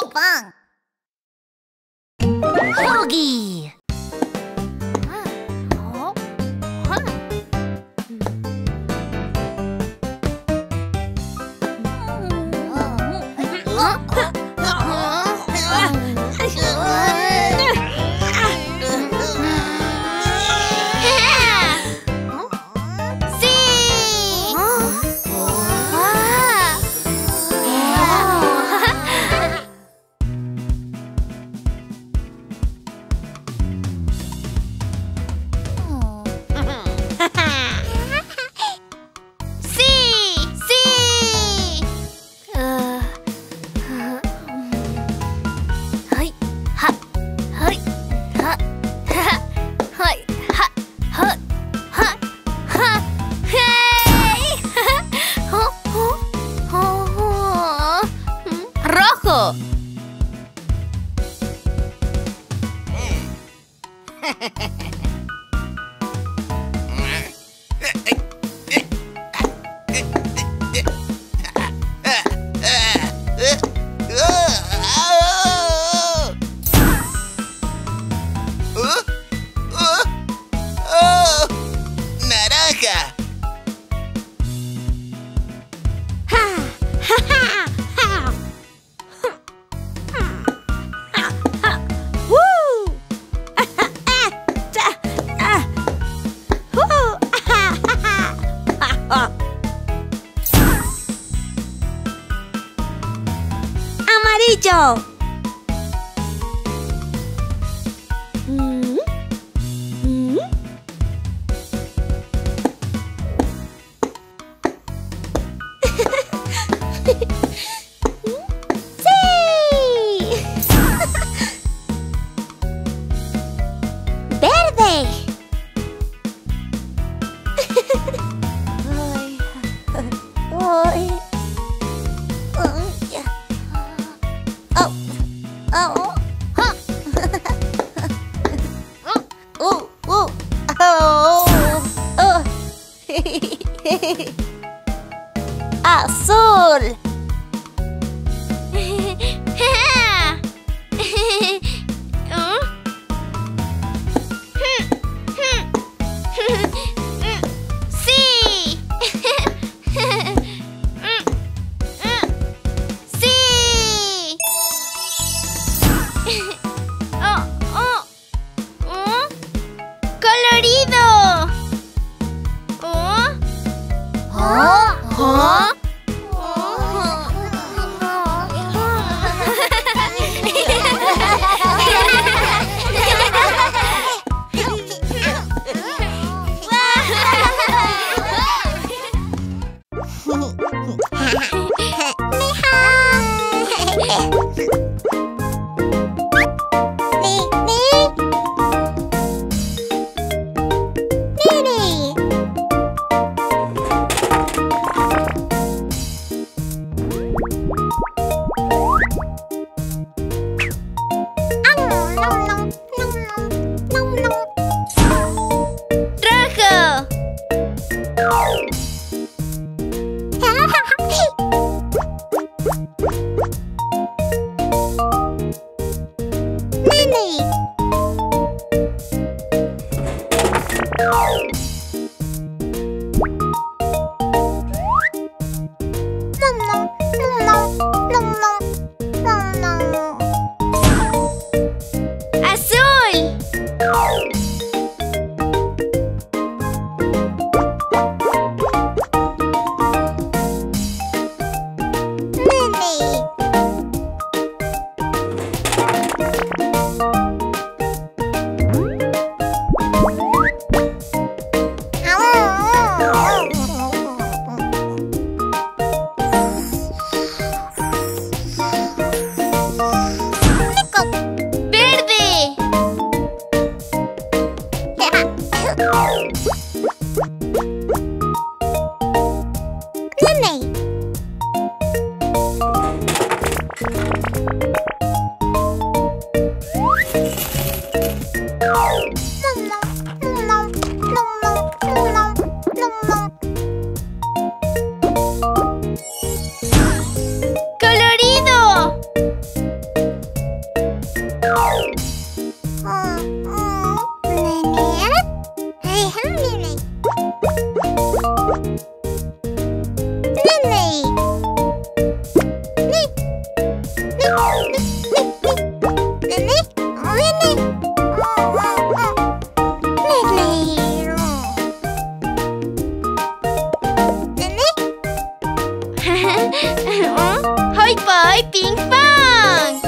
pan. Yogi. ¡Rojo! ¡Naranja! ¡Amarillo! Verde. Azul. ¡Colorido! ¡Ping pong!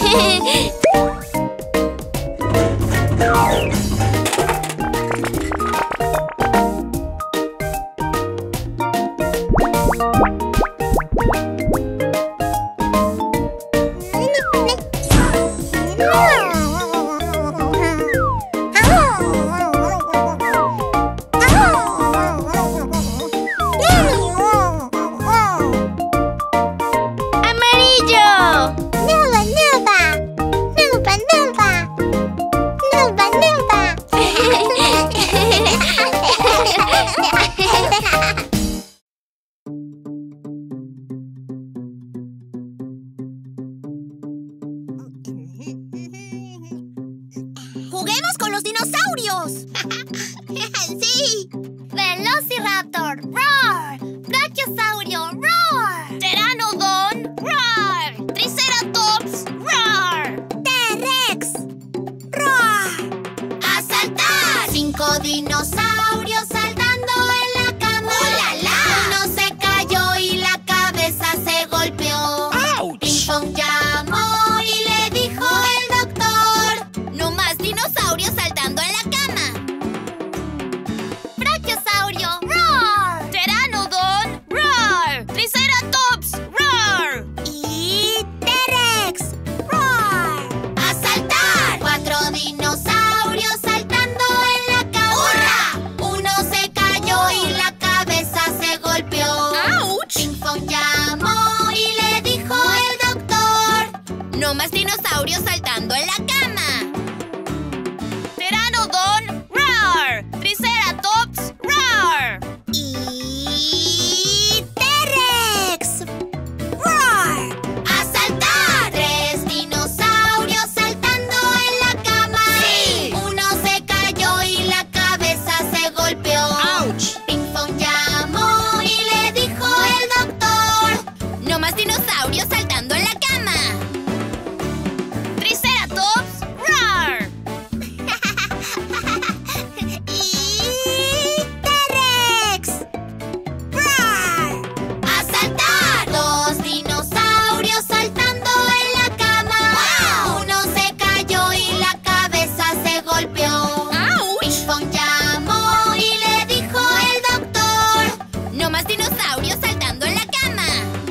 ¡Juguemos con los dinosaurios! ¡Sí! Velociraptor, roar. Brachiosaurio, roar. Pteranodon, roar. Triceratops, roar. T-Rex, roar. ¡A saltar! 5 dinosaurios saltando en la cama. ¡Oh, la, la! Uno se cayó y la cabeza se golpeó. ¡Auch! Ping Pong llamó y le dijo el doctor: no más dinosaurios saltando en la cama. Brachiosaurio, roar. Pteranodon, roar. Triceratops, roar. Y T-Rex, roar. ¡A saltar! 4 dinosaurios saltando en la cama. ¡Hurra! Uno se cayó y la cabeza se golpeó. ¡Auch! Ping Pong llamó y le dijo el doctor: no más dinosaurios saltando en la cama. Pteranodon, roar. Triceratops, roar. Y T-Rex, roar. ¡A saltar! 3 dinosaurios saltando en la cama. ¡Sí! Uno se cayó y la cabeza se golpeó. ¡Auch! Ping Pong llamó y le dijo el doctor: no más dinosaurios saltando en la cama. Triceratops, roar. Y T-Rex, roar. ¡A saltar! 2 dinosaurios saltando en la cama. Uno se cayó y la cabeza se golpeó. Ping Pong llamó y le dijo el doctor: no más dinosaurios saltando en la cama.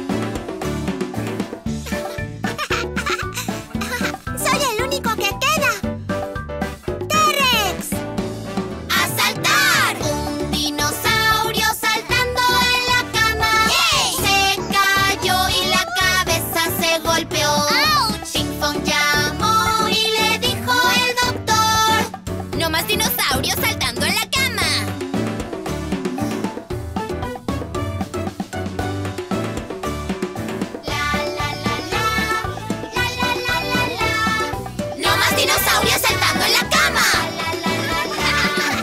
Soy el único que queda. T-Rex. ¡A saltar! Un dinosaurio saltando en la cama. Se cayó y la cabeza se golpeó. Ping Pong llamó y le dijo el doctor: no más dinosaurios saltando en la cama. La la la la, la la la la la. No más dinosaurios saltando en la cama. La la la la.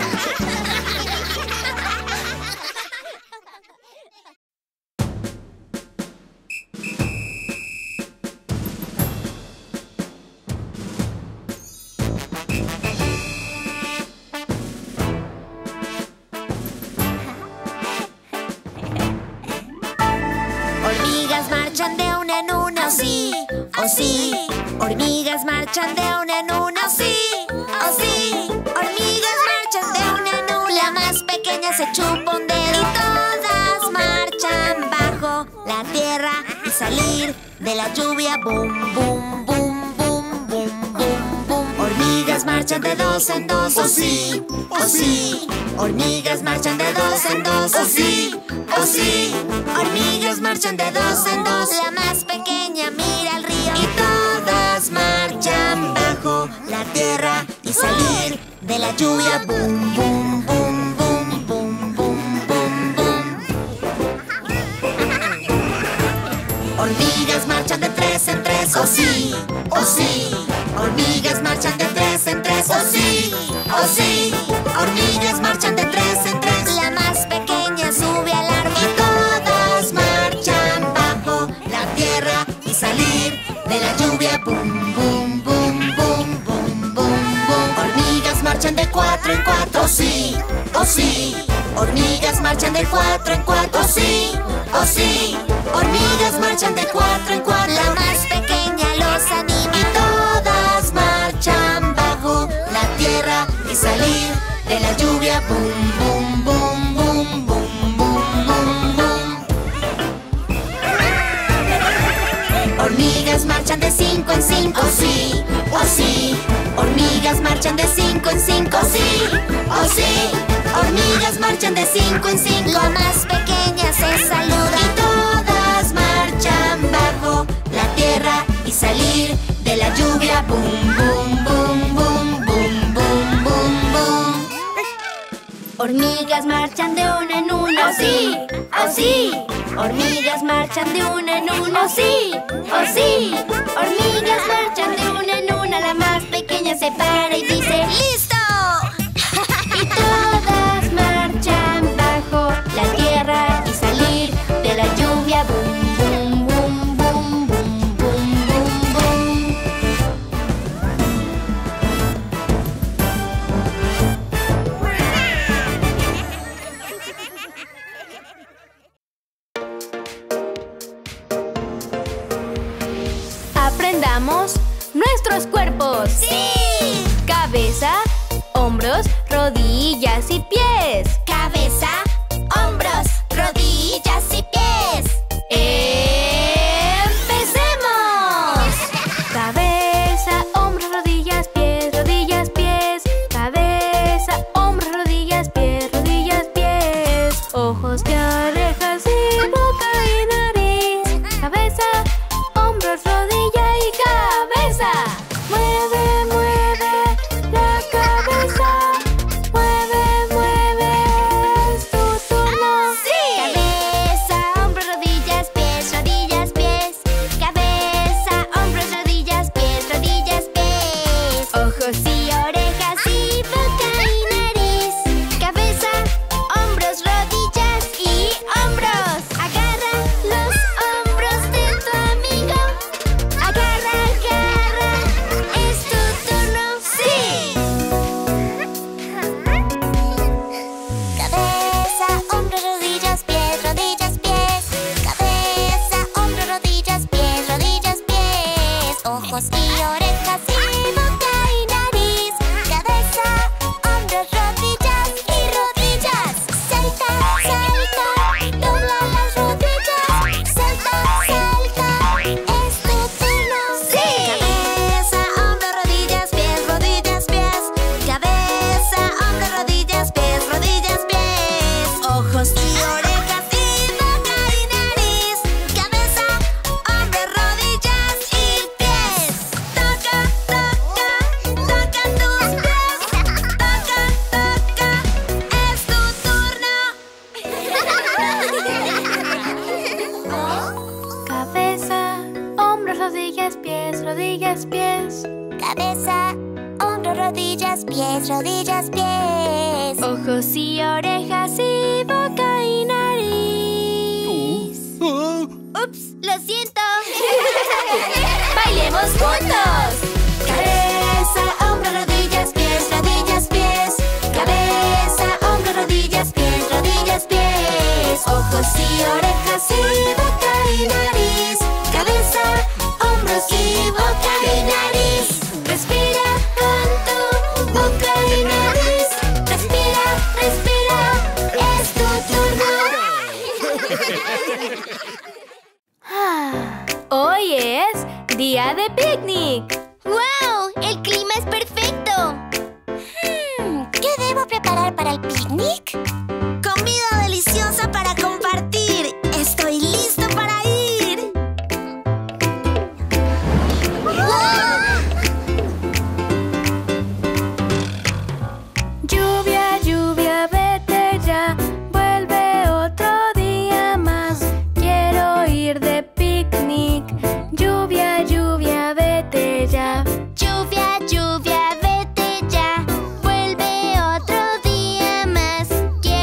Hormigas marchan de una en una, sí, oh sí. Hormigas marchan de una en una, sí, oh sí. Hormigas marchan de una en una. La más pequeña se chupa un dedo. Y todas marchan bajo la tierra y salir de la lluvia. Boom, boom, boom, boom, boom, boom, boom. Hormigas marchan de dos en dos, oh sí, oh sí. Hormigas marchan de dos en dos, oh sí, oh sí. Hormigas marchan de dos en dos. La más pequeña mira al río. Y todas marchan bajo la tierra y salir de la lluvia. Boom, boom, boom, boom, boom, boom, boom, boom. Hormigas marchan de tres en tres, oh sí, oh sí. Hormigas marchan de tres en tres, oh sí, oh sí. Hormigas marchan de tres en tres. La más pequeña sube al árbol. Y todas marchan bajo la tierra y salir de la lluvia. Boom, boom, boom, boom, boom, boom, boom. Hormigas marchan de cuatro en cuatro, oh sí, oh sí. Hormigas marchan de cuatro en cuatro, oh sí, oh sí. Hormigas marchan de cuatro en cuatro. La más pequeña lluvia. Boom, boom, boom, boom, boom, boom, boom, boom. Hormigas marchan de 5 en 5, oh sí, oh sí. Hormigas marchan de 5 en 5, oh sí, oh sí. Hormigas marchan de 5 en 5. La más pequeña se saluda. Y todas marchan bajo la tierra y salir de la lluvia. Boom, boom, boom, boom, boom, boom, boom, boom. Hormigas marchan de una en una, oh sí, oh sí. Hormigas marchan de una en una, oh sí, oh sí. Hormigas marchan de una en una. La más pequeña se para y dice ¡listo! Y todas marchan bajo la tierra y salir de la lluvia. Boom, boom, boom, boom, boom, boom, boom, boom. Aprendamos nuestros cuerpos. ¡Sí! Cabeza, hombros, rodillas y pies. Cabeza, hombros, rodillas y pies. ¡Empecemos! Cabeza, hombros, rodillas, pies, rodillas, pies. Cabeza, hombros, rodillas, pies, rodillas, pies. Ojos y orejas y boca y nariz. Cabeza, hombros, rodilla y cabeza. Mueve, mueve la cabeza. Mueve, mueve, es tu turno. ¡Sí! Cabeza, hombros, rodillas, pies, rodillas, pies. Cabeza, hombros, rodillas, pies, rodillas, pies. Ojos y Orejas y boca y nariz. Cabeza, hombros, rodillas y hombros. Agarra los hombros de tu amigo. Agarra, agarra, es tu turno. ¡Sí! Cabeza, hombros, rodillas, pies, rodillas, pies. Cabeza, hombros, rodillas, pies, rodillas, pies. Ojos y orejas y boca y nariz. Cabeza, hombros, rodillas y rodillas. Salta, salta, dobla las rodillas. Salta, salta, es tu turno. ¡Sí! Cabeza, hombros, rodillas, pies, rodillas, pies. Cabeza, hombros, rodillas, pies, rodillas, pies. Ojos y orejas y boca y nariz. Cabeza, hombros, rodillas y pies. Toca, toca, toca tus pies. Toca, toca, es tu turno. cabeza, hombros, rodillas, pies, rodillas, pies. Cabeza, hombros, rodillas, pies, rodillas, pies. Ojos y orejas y boca y nariz. Ups, lo siento. ¡Bailemos juntos! Cabeza, hombros, rodillas, pies, rodillas, pies. Cabeza, hombros, rodillas, pies, rodillas, pies. Ojos y orejas y boca y nariz. Cabeza, hombros y boca y nariz. Respira con tu boca y nariz. Respira, respira, es tu turno. Hoy es día de picnic. ¡Wow! El clima es perfecto. ¿Qué debo preparar para el picnic? Comida deliciosa para compartir. Estoy listo para ir. Lluvia, lluvia, vete ya. Vuelve otro día más. Quiero ir de picnic. Lluvia, lluvia, vete ya. Lluvia, lluvia, vete ya. Vuelve otro día más.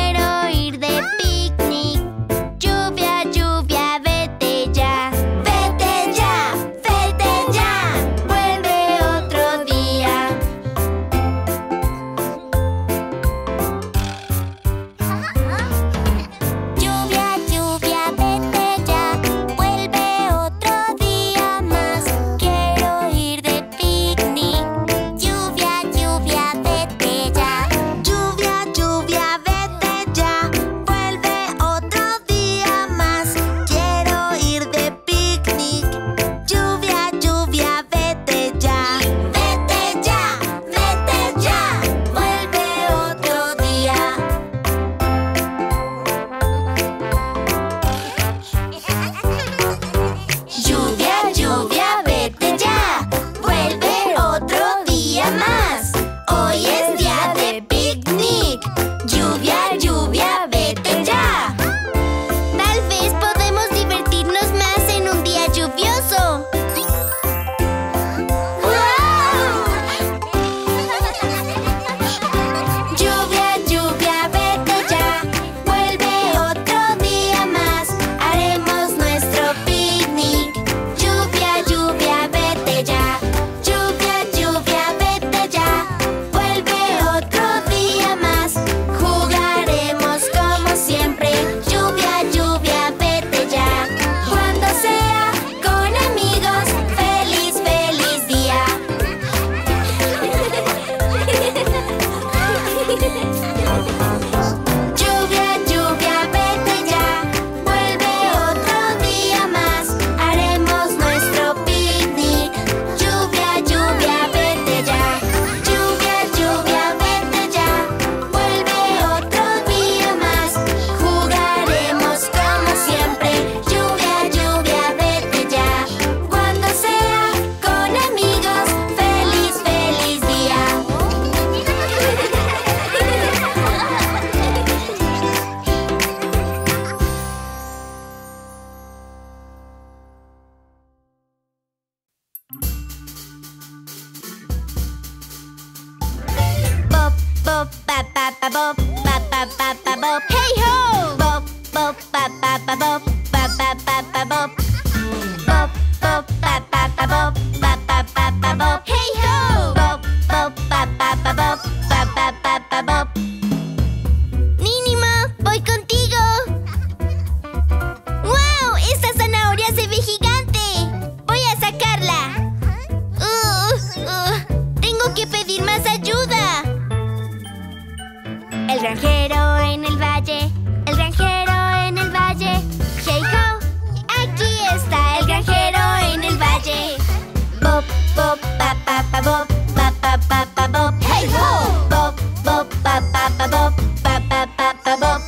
Bob, ba ba ba ba Bob. Hey ho! Bob, Bob, ba ba ba Bob, ba ba ba ba Bob. Bob, Bob, ba ba ba Bob, ba ba ba ba Bob. Hey ho! Bob, Bob, ba ba ba Bob, ba ba ba ba Bob. Mínimo, voy contigo. ¡Wow! ¡Esta zanahoria se ve gigante! Voy a sacarla. Tengo que pedir más ayuda. El granjero en el valle, el granjero en el valle. Hey ho, aquí está el granjero en el valle. Bob, Bob, ba ba ba Bob, ba ba ba ba Bob. Hey ho, Bob, Bob, ba ba ba Bob, ba ba ba ba Bob.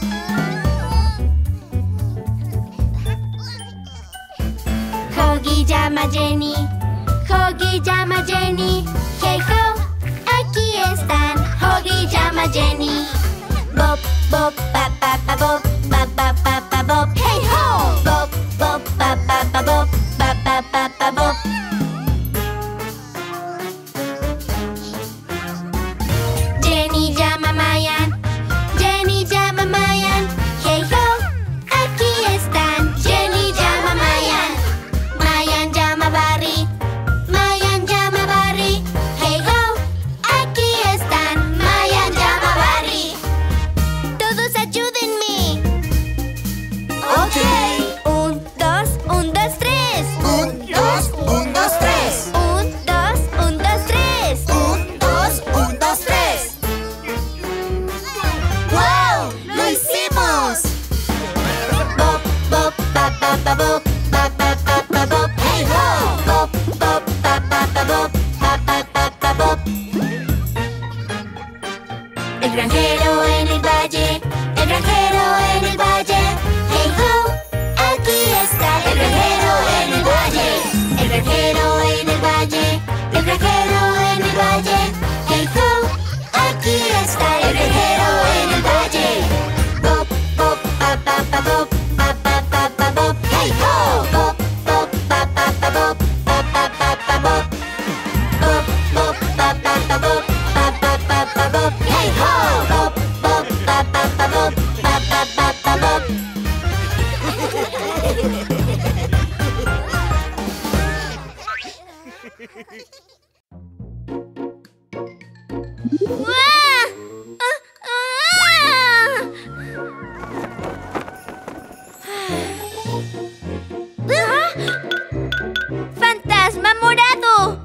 Hoggy llama a Jenny, Hoggy llama a Jenny. Hey ho, aquí están. Hoggy llama a Jenny. Bob, Bob, ba ba ba Bob, ba ba ba ba Bob. Hey ho! Bob, Bob, ba ba ba Bob, ba ba ba ba Bob. Jenny llama a Mayan, Jenny llama a Mayan. Hey ho, aquí están. Jenny llama a Mayan, Mayan llama a Barry, Mayan llama a Barry. Hey ho, aquí están. Mayan llama a Barry. Todos ayúdenme. Ok. 1, 2, 1, 2, 3. 1, 2, 1, 2, 3. 1, 2, 1, 2, 3. 1, 2, 1, 2, 3. ¡Wow! ¡Lo hicimos! Bob, Bob, ba ba ba Bob, ba ba ba ba Bob. Hey ho! Bob, Bob, ba ba ba Bob, ba ba ba ba Bob. El granjero en el valle, el granjero en el valle. Hey ho, aquí está el granjero en el valle. El granjero en el valle, el granjero en el valle. Hey ho, aquí está el granjero en el valle. Bob, Bob, ba ba ba Bob, ba ba ba ba Bob. Hey ho, Bob, Bob, ba ba ba Bob, ba ba ba ba Bob. Bob, Bob, ba ba ba Bob, ba ba ba ba Bob. Hey ho, Bob, Bob, ba ba ba Bob, ba ba ba ba Bob. ¡Guau! ¡Fantasma morado!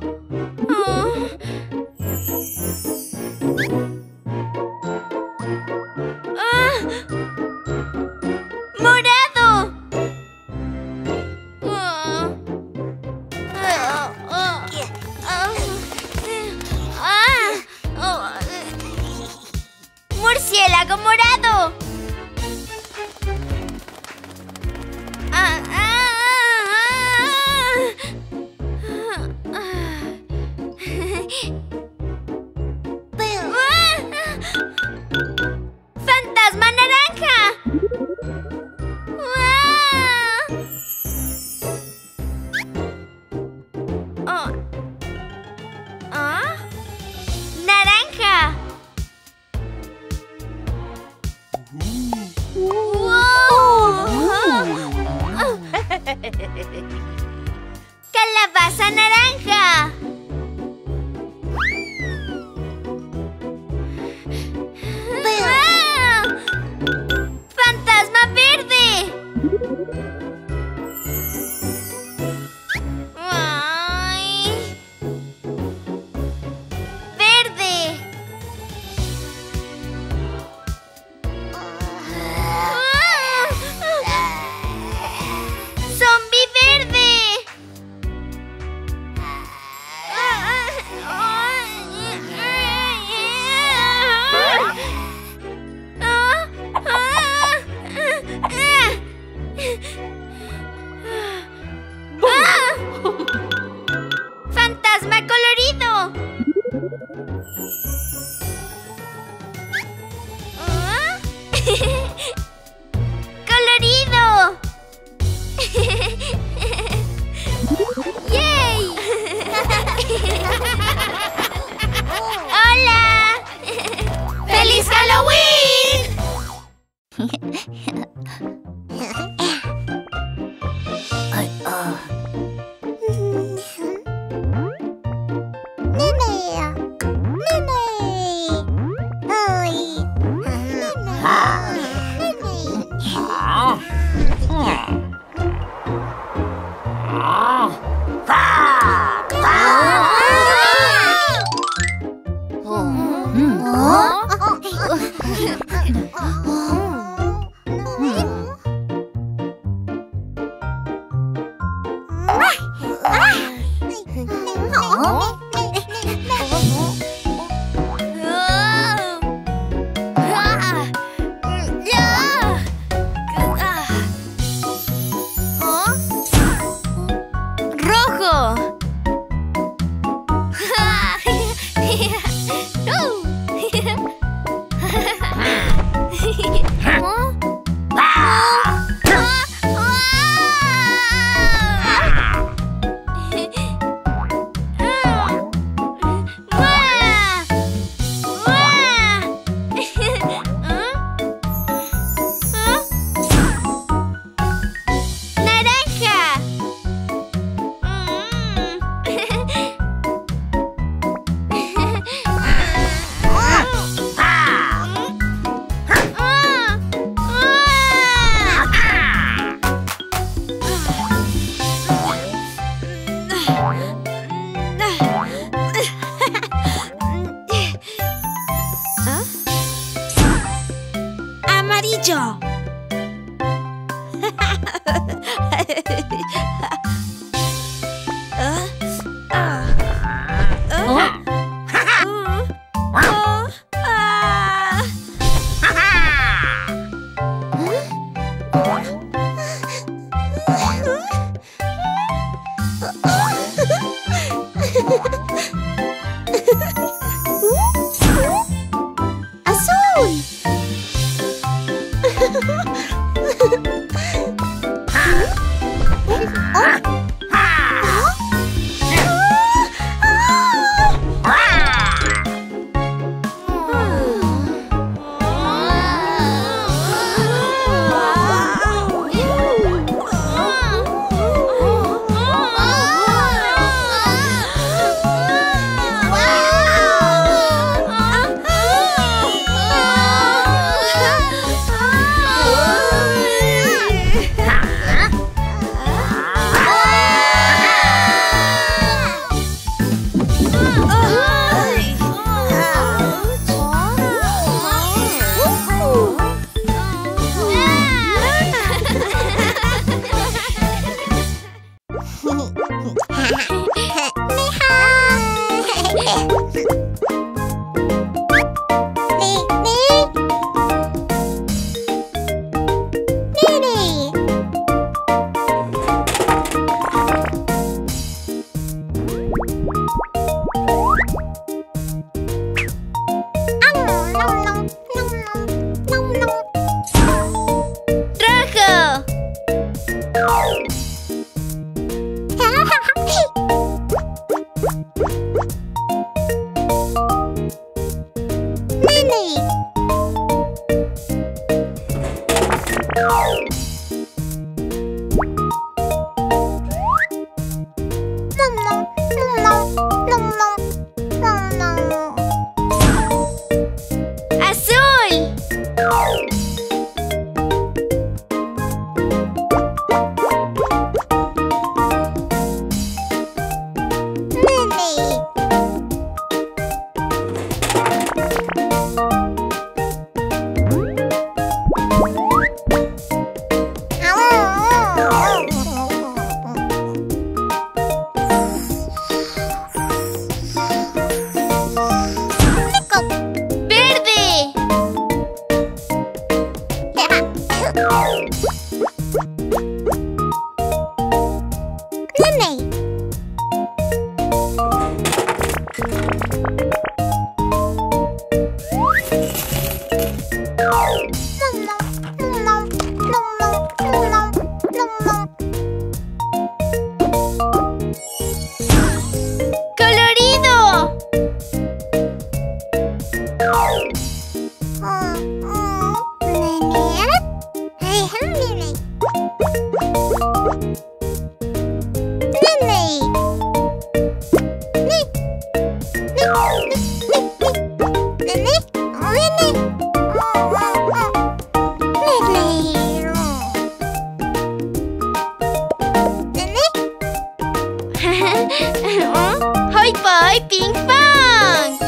¡Morado! Amarillo. Hoi poi, ping pong!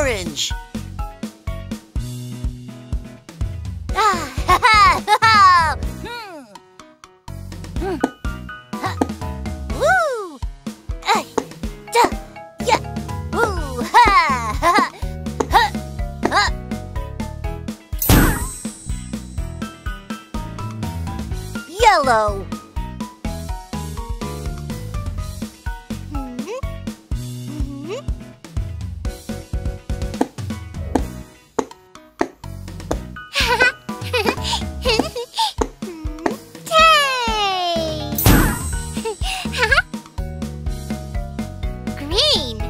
orange. Woo! Ay, ya, ya. Ha, ha, ha. Yellow. Green.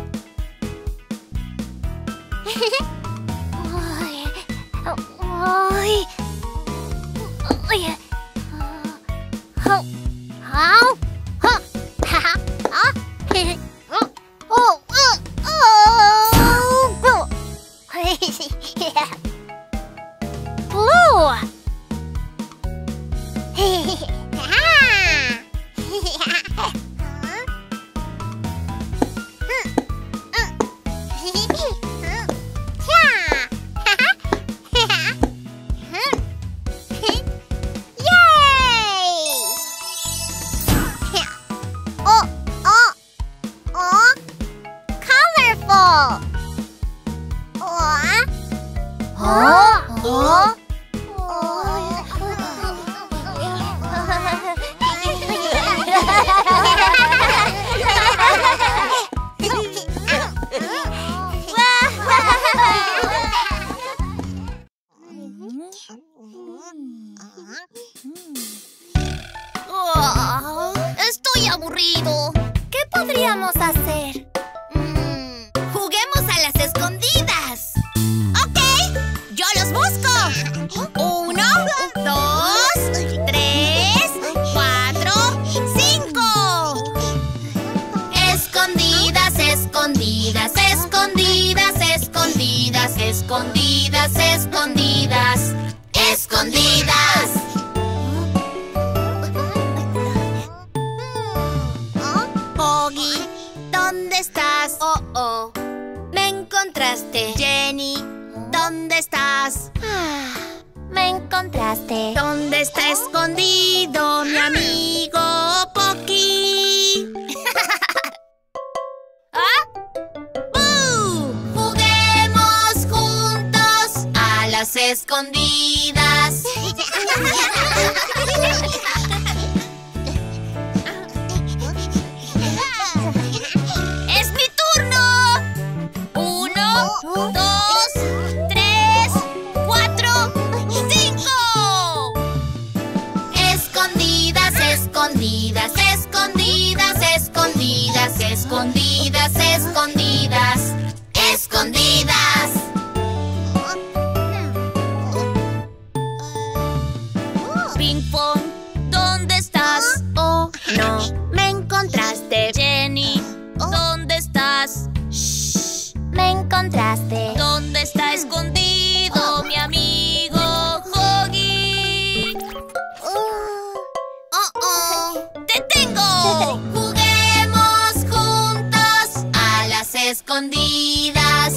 Estoy aburrido. ¿Qué podríamos hacer? Juguemos a las escondidas. Ok, yo los busco. 1, 2, 3, 4, 5. Escondidas, escondidas, escondidas, escondidas, escondidas, escondidas, escondidas. Oggy, ¿dónde estás? Oh, me encontraste. Jenny, ¿dónde estás? Me encontraste. ¿Dónde está escondido mi amigo Pocky? Juguemos juntos a las escondidas. ¡Es mi turno! 1, 2, 3, 4, 5. Escondidas, escondidas, escondidas, escondidas, escondidas, escondidas, escondidas. Ping pong, ¿dónde estás? Oh, no, me encontraste. Jenny, ¿dónde estás? Shh, me encontraste. ¿Dónde está escondido mi amigo Oggy? ¡Te tengo! Juguemos juntos a las escondidas.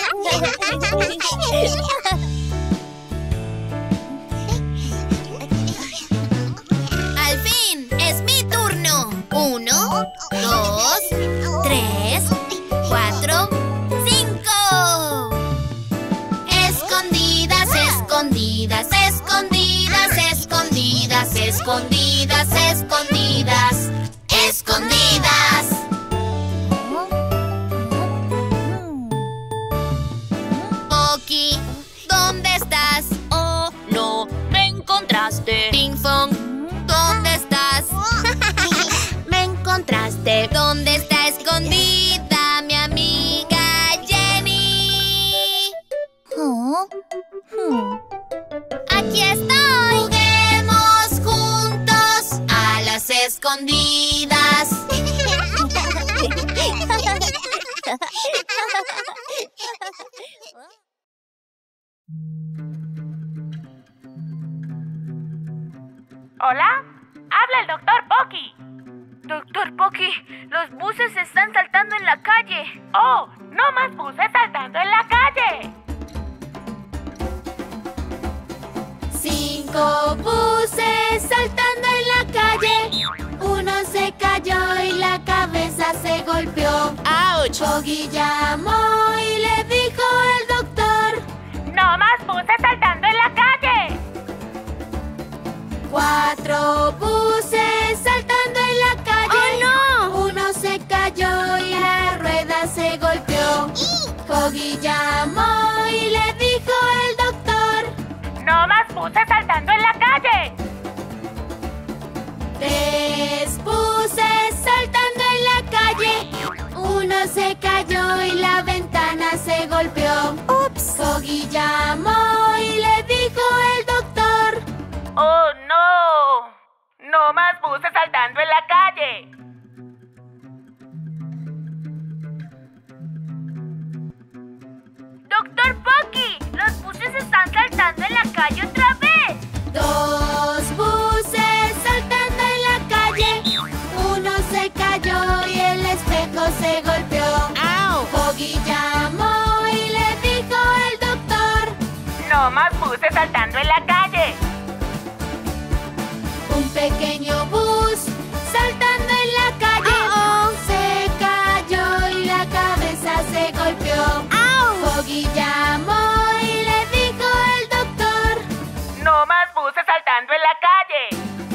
Al fin, es mi turno. 1, 2, 3, 4, 5. Escondidas, escondidas, escondidas, escondidas, escondidas, escondidas, escondidas. Pocky, ¿dónde estás? Oh, no, me encontraste. Ping pong, ¿dónde estás? Me encontraste. ¿Dónde está escondida mi amiga Jenny? Aquí estoy. Juguemos juntos a las escondidas. ¿Hola? Habla el doctor Pocky. Doctor Pocky, los buses están saltando en la calle. ¡Oh! ¡No más buses saltando en la calle! 5 buses saltando en la calle. Uno se cayó y la cabeza se golpeó. ¡Auch! Pocky llamó y le dijo el doctor: ¡No más buses saltando en la calle! 4 buses saltando en la calle. ¡Oh, no! Uno se cayó y la rueda se golpeó. Pocky llamó y le dijo el doctor: ¡No más buses saltando en la calle! 3 buses saltando en la calle. Uno se cayó y la ventana se golpeó. ¡Ups! Pocky llamó y le dijo el doctor: ¡Oh, no! ¡No más buses saltando en la calle! Doctor Pocky, los buses están saltando en la calle otra vez. 2 buses saltando en la calle. Uno se cayó y el espejo se golpeó. ¡Au! Pocky llamó y le dijo el doctor: ¡No más buses saltando en la calle! un pequeño bus saltando en la calle. Se cayó y la cabeza se golpeó. Pocky llamó y le dijo el doctor: ¡No más buses saltando en la calle!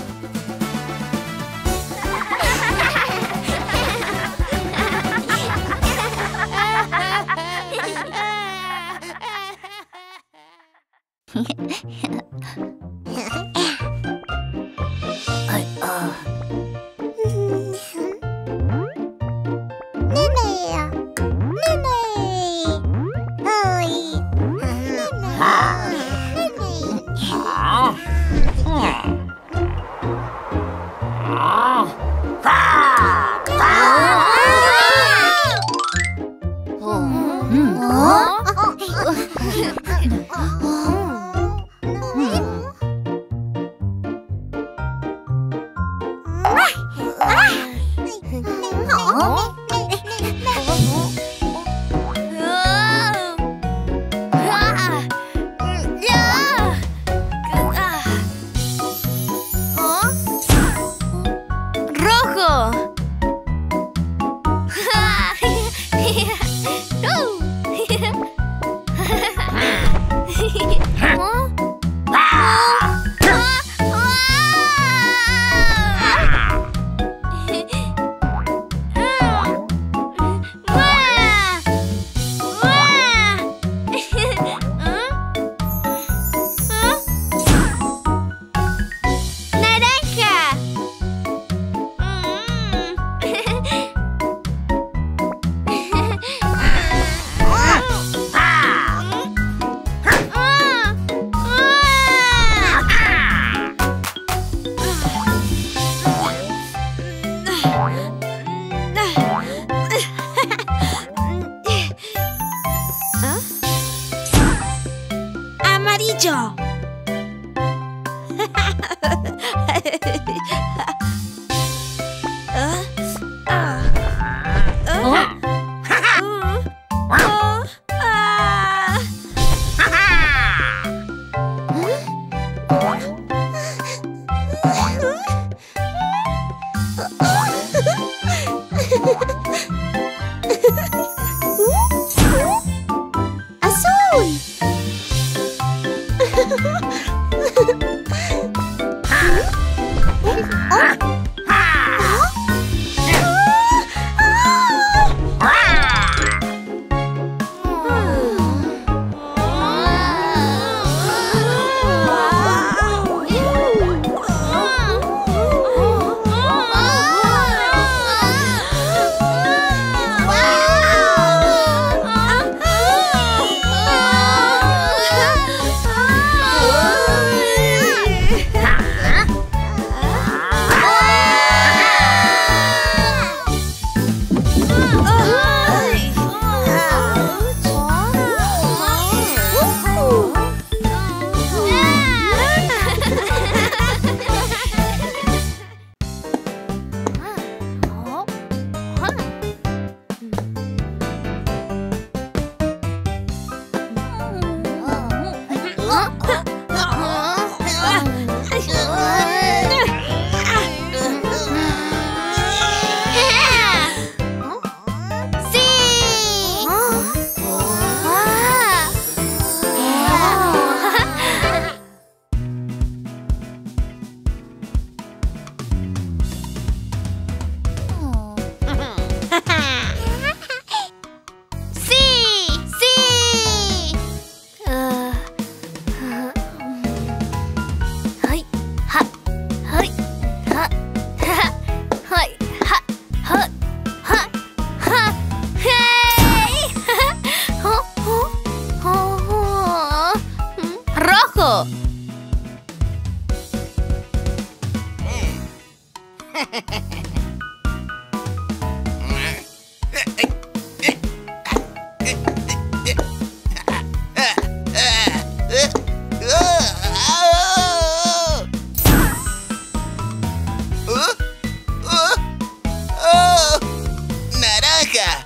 Amarillo. ¡Azul! colorido. ¡Naranja!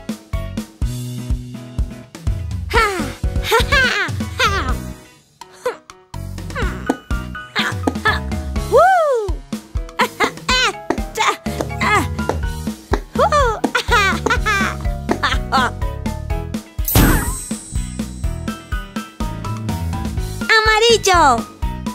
Amarillo.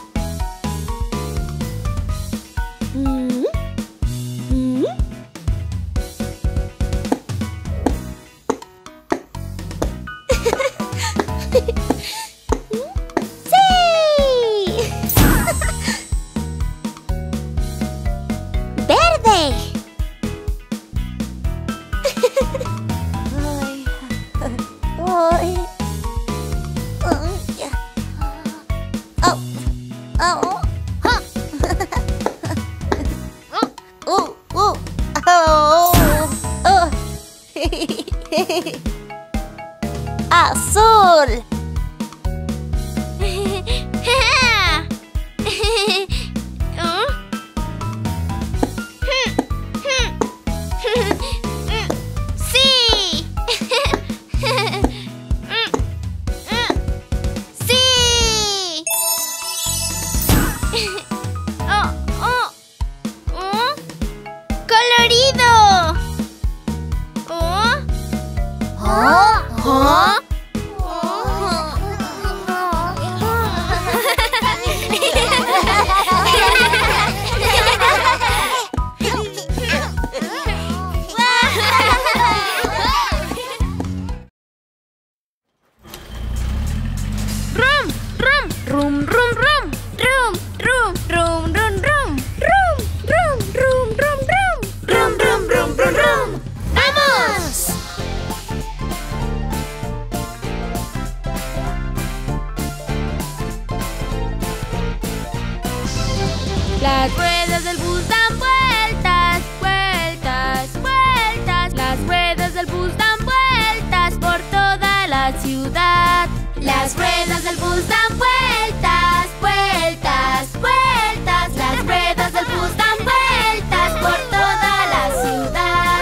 Azul. ¡Sí! ¡Sí! ¡Colorido! Rum, rum, rum. Rum, rum, rum, rum, rum. Rum, rum, rum, rum, rum. Rum, rum, rum, rum, rum. ¡Vamos! Las ruedas del bus dan vueltas, vueltas, vueltas. Las ruedas del bus dan vueltas por toda la ciudad. Las ruedas del bus dan vueltas, vueltas, vueltas. Las ruedas del bus dan vueltas por toda la ciudad.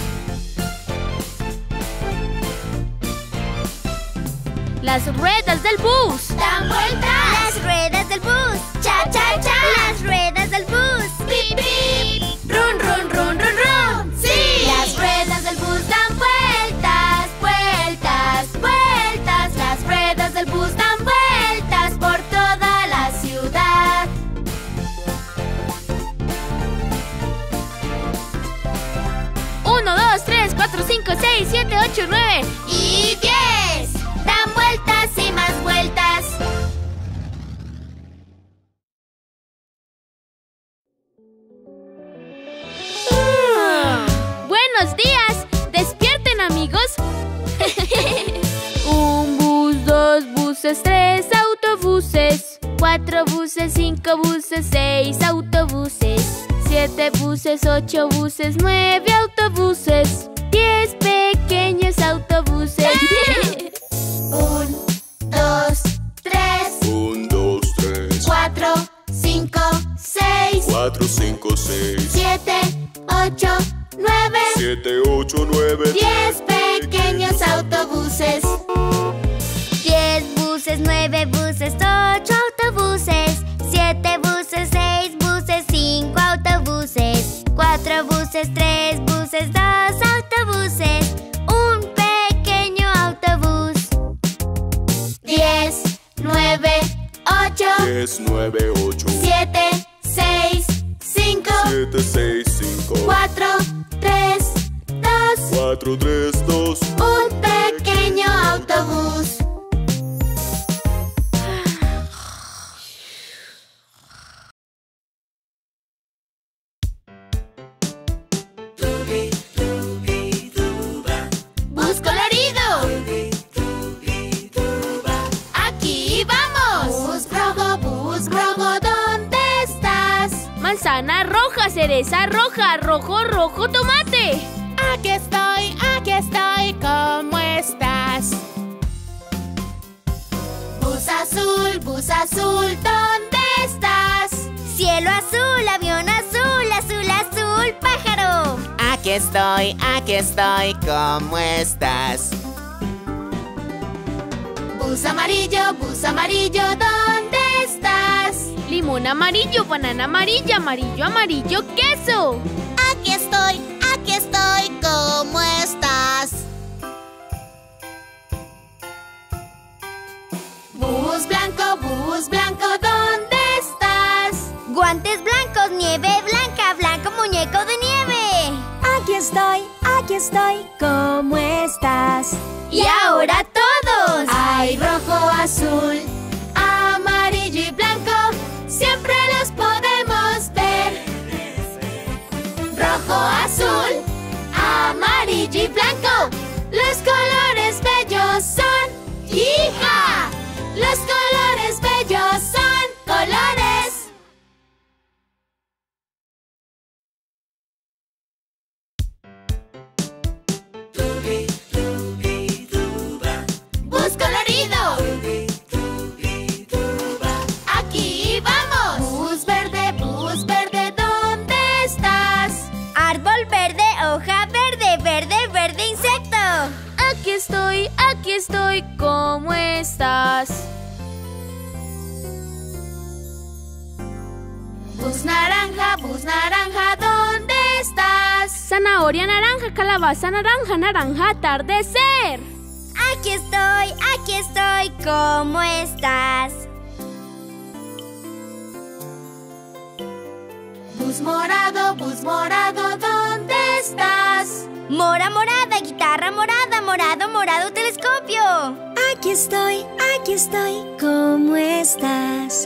Las ruedas del bus dan vueltas. Las ruedas del bus. Cha, cha, cha. Las ruedas del bus. Pip, pip. Run, run, run, run, run. Sí. Las ruedas del bus dan vueltas, vueltas, vueltas. Las ruedas del bus dan vueltas por toda la ciudad. Uno, 2, 3, 4, 5, 6, 7, 8, 9 y 10. Dan vueltas y más vueltas. Buenos días. Despierten, amigos. Un bus, dos buses, tres autobuses. 4 buses, 5 buses, 6 autobuses. 7 buses, 8 buses, 9 autobuses. 10 pequeños autobuses. 1, 2, 3. 1, 2, 3. 4, 5, 6. 4, 5, 6. 7, 8, 9. 7, 8, 9. 10 pequeños autobuses. 10 buses, 9 buses, 8 autobuses. 7 buses, 6 buses, 5 autobuses. 4 buses, 3 buses, 2 autobuses. Un pequeño autobús. 10, 9, 8. 10, 9, 8. 7, 6, 5. 7, 6, 5. 4, 3, 2. 4, 3, 2. Un pequeño autobús. Bus colorido. Aquí vamos. Bus manzana roja, cereza roja, rojo, rojo, tomate. Aquí estoy, ¿cómo estás? Bus azul, ¿dónde estás? Cielo azul, avión azul, azul, azul, pájaro. Aquí estoy, ¿cómo estás? Bus amarillo, ¿dónde estás? Limón amarillo, banana amarilla, amarillo, amarillo, queso. Aquí estoy, ¿cómo estás? Bus blanco, ¿dónde estás? Guantes blancos, nieve blanca, blanco muñeco de nieve. Aquí estoy, ¿cómo estás? Y ahora todos. Hay rojo, azul, amarillo y blanco. Siempre los podemos ver. Rojo, azul, amarillo y blanco. Los colores bellos son. ¡Hija! Los colores bellos son colores. Bus colorido. Aquí vamos. Bus verde, ¿dónde estás? Árbol verde, hoja verde, verde, verde, insecto. Aquí estoy, ¿cómo estás? Bus naranja, ¿dónde estás? Zanahoria naranja, calabaza naranja, naranja, atardecer. Aquí estoy, ¿cómo estás? Bus morado, ¿dónde estás? Mora morada, guitarra morada, morado, morado, telescopio. Aquí estoy, ¿cómo estás?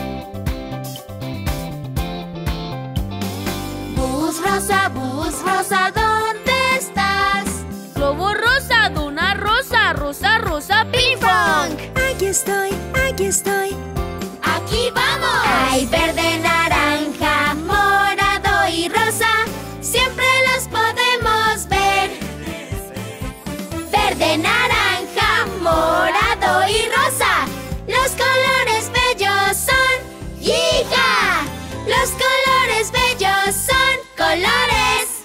Bus rosa, ¿dónde estás? Globo rosa, dona rosa, rosa, rosa, ping pong. Aquí estoy. Aquí vamos. Hay verde, naranja, morado y rosa. Siempre los podemos ver. Verde, naranja, morado y rosa. Los colores bellos son. ¡Hija! Los colores bellos son colores.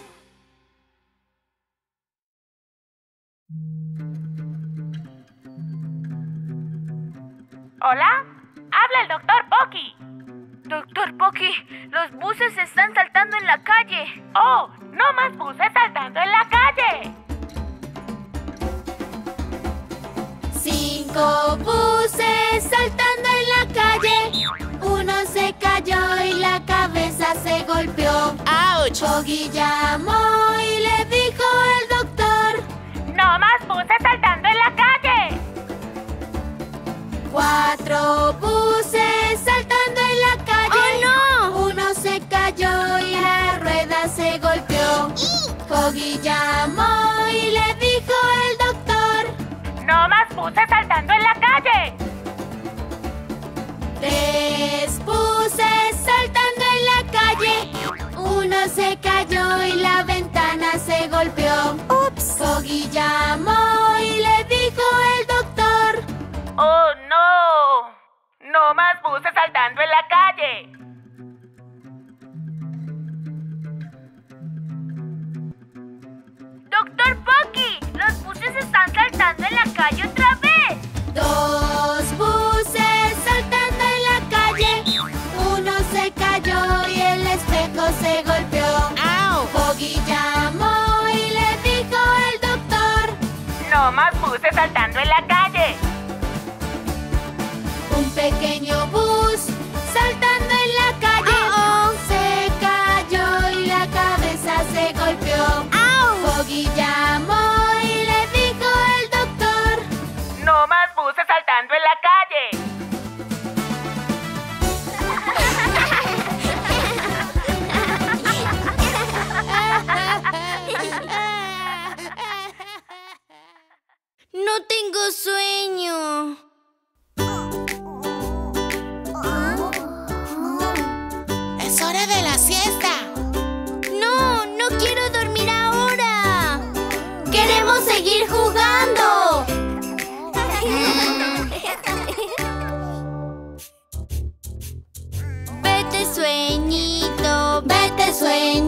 ¿Hola? Habla el doctor Pocky. Doctor Pocky, los buses están saltando en la calle. Oh, no más buses saltando en la calle. 5 buses saltando en la calle. Uno se cayó y la cabeza se golpeó. ¡Auch! Pocky llamó y le dijo el doctor: No más buses saltando en la calle. 4 buses saltando en la calle. ¡Oh, no! Uno se cayó y la rueda se golpeó. Pocky llamó y le dijo el doctor: No más buses saltando en la calle. 3 buses saltando en la calle. Uno se cayó y la ventana se golpeó. Ups. Pocky llamó y le dijo el doctor: Oh, no. No más buses saltando en la calle. Doctor Pocky, los buses están saltando en la calle otra vez. 2 buses saltando en la calle. Uno se cayó y el espejo se golpeó. ¡Au! Pocky llamó y le dijo el doctor: No más buses saltando en la calle. Un pequeño bus saltando en la calle. Se cayó y la cabeza se golpeó. Pocky llamó y le dijo el doctor: No más buses saltando en la calle. No tengo sueño. Es hora de la siesta.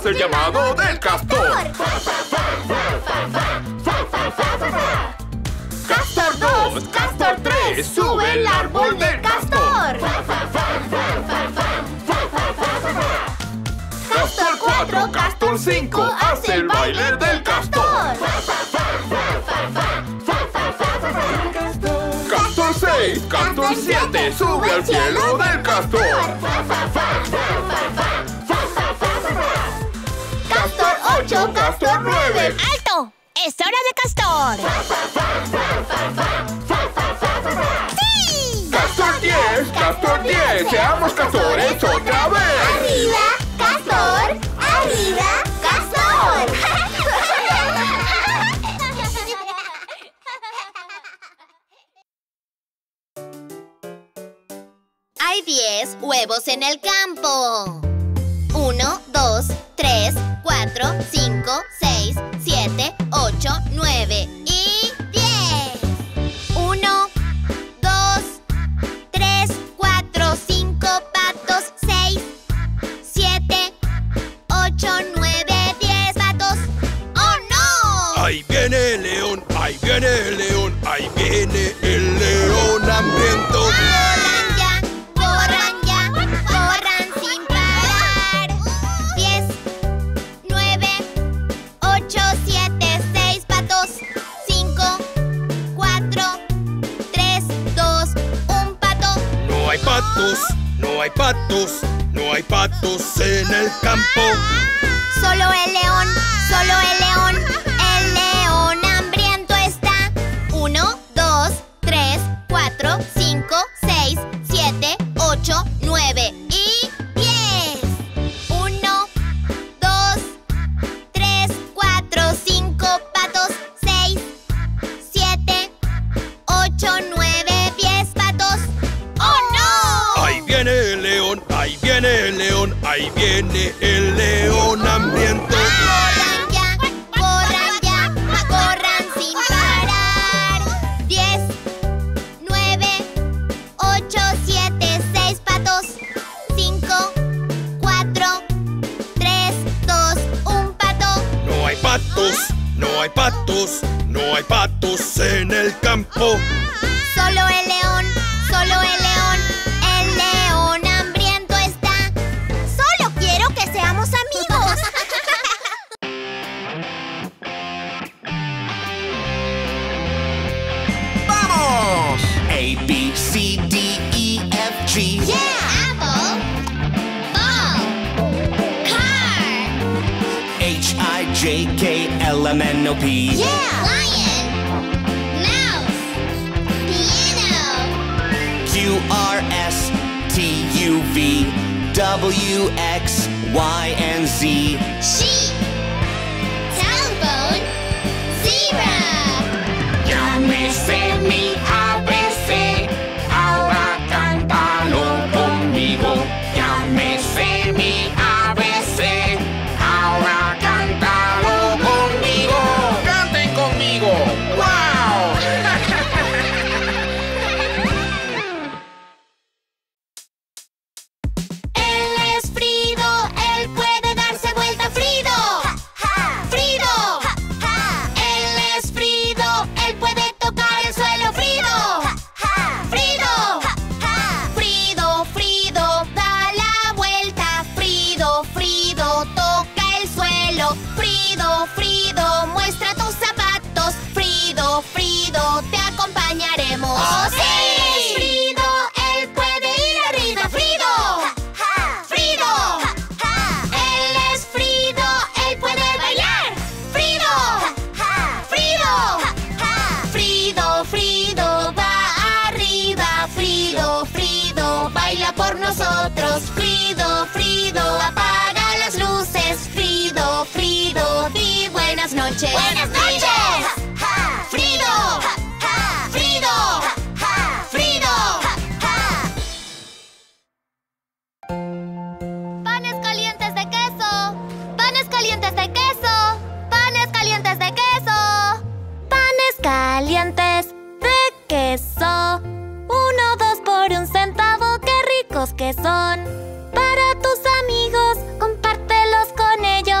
hace el llamado del castor. Castor 2, Castor 3, sube el árbol del castor. Castor 4, Castor 5, hace el baile del castor. Castor 6, Castor 7, sube al cielo del castor. Castor 8, Castor 9. ¡Alto! ¡Es hora de castor! ¡Sí! Castor 10, seamos castores otra vez. ¡Arriba, castor! ¡Arriba, castor! Hay 10 huevos en el campo. 1, 2, 3, 4, 5, 6, 7, 8, 9 y 10. 1, 2, 3, 4, 5 patos, 6, 7, 8, 9, 10 patos. ¡Oh, no! Ahí viene el león, ahí viene el león, ahí viene el león hambriento. Corran ya, corran sin parar. 10, 9, 8, 7, 6 patos. 5, 4, 3, 2, 1 pato. No hay patos, no hay patos, no hay patos en el campo. Solo el león, solo el león. El león hambriento está. 1, 2, 3, 4, 5, 6, 7, 8, 9 y 10. 1, 2, 3, 4, 5 patos. 6, 7, 8, 9, 10 patos. ¡Oh, no! Ahí viene el león, ahí viene el león, ahí viene el león hambriento. Corran ya, corran sin parar. 10, 9, 8, 7, 6 patos. 5, 4, 3, 2, 1 pato. No hay patos, no hay patos, no hay patos en el campo. Solo el león, solo el león. El león hambriento está. Solo quiero que seamos amigos. ¡Vamos! A, B, C, D, E, F, G. Apple, ball, car. H, I, J, K, L, M, N, O, P. Lion, mouse, piano. Q, R, S, T, U, V, W, X, Y, and Z. Sheep, telephone, zebra. Ya me sé mi ABC, ahora cántalo conmigo. Ya me sé mi ABC, ahora cántalo conmigo. ¡Canten conmigo! ¡Wow! Él es Frido, él puede darse vuelta. Frido, Frido. Él es Frido, él puede tocar el suelo. Frido, Frido. Frido, Frido, da la vuelta. Frido, Frido, toca el suelo. Frido, Frido, muestra tus zapatos. Frido, Frido, te acompañaremos. Él es Frido, él puede ir arriba. Frido, Frido. Él es Frido, él puede bailar. Frido, Frido. Frido, Frido, va arriba. Frido, Frido, baila por nosotros. Frido, Frido, apaga las luces. Frido, Frido, di buenas noches. ¡Buenas noches! Frido, Frido, Frido. Panes calientes de queso. Panes calientes de queso. Panes calientes de queso. Panes calientes de queso. 1, 2 por 1 centavo. ¡Qué ricos que son! Para tus amigos, compártelos con ellos.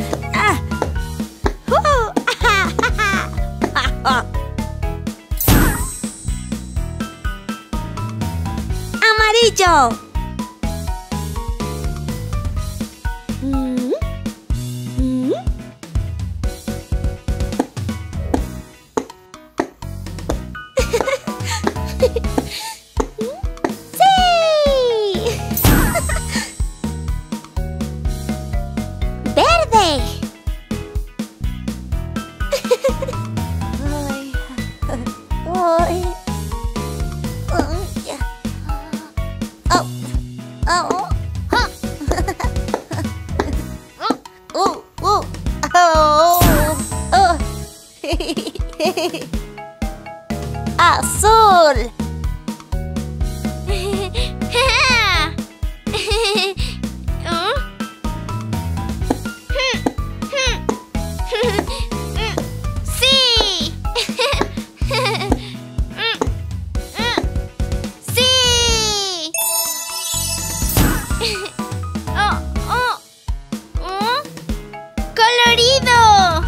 amarillo. Azul. ¡Sí! ¡Sí! ¡Colorido!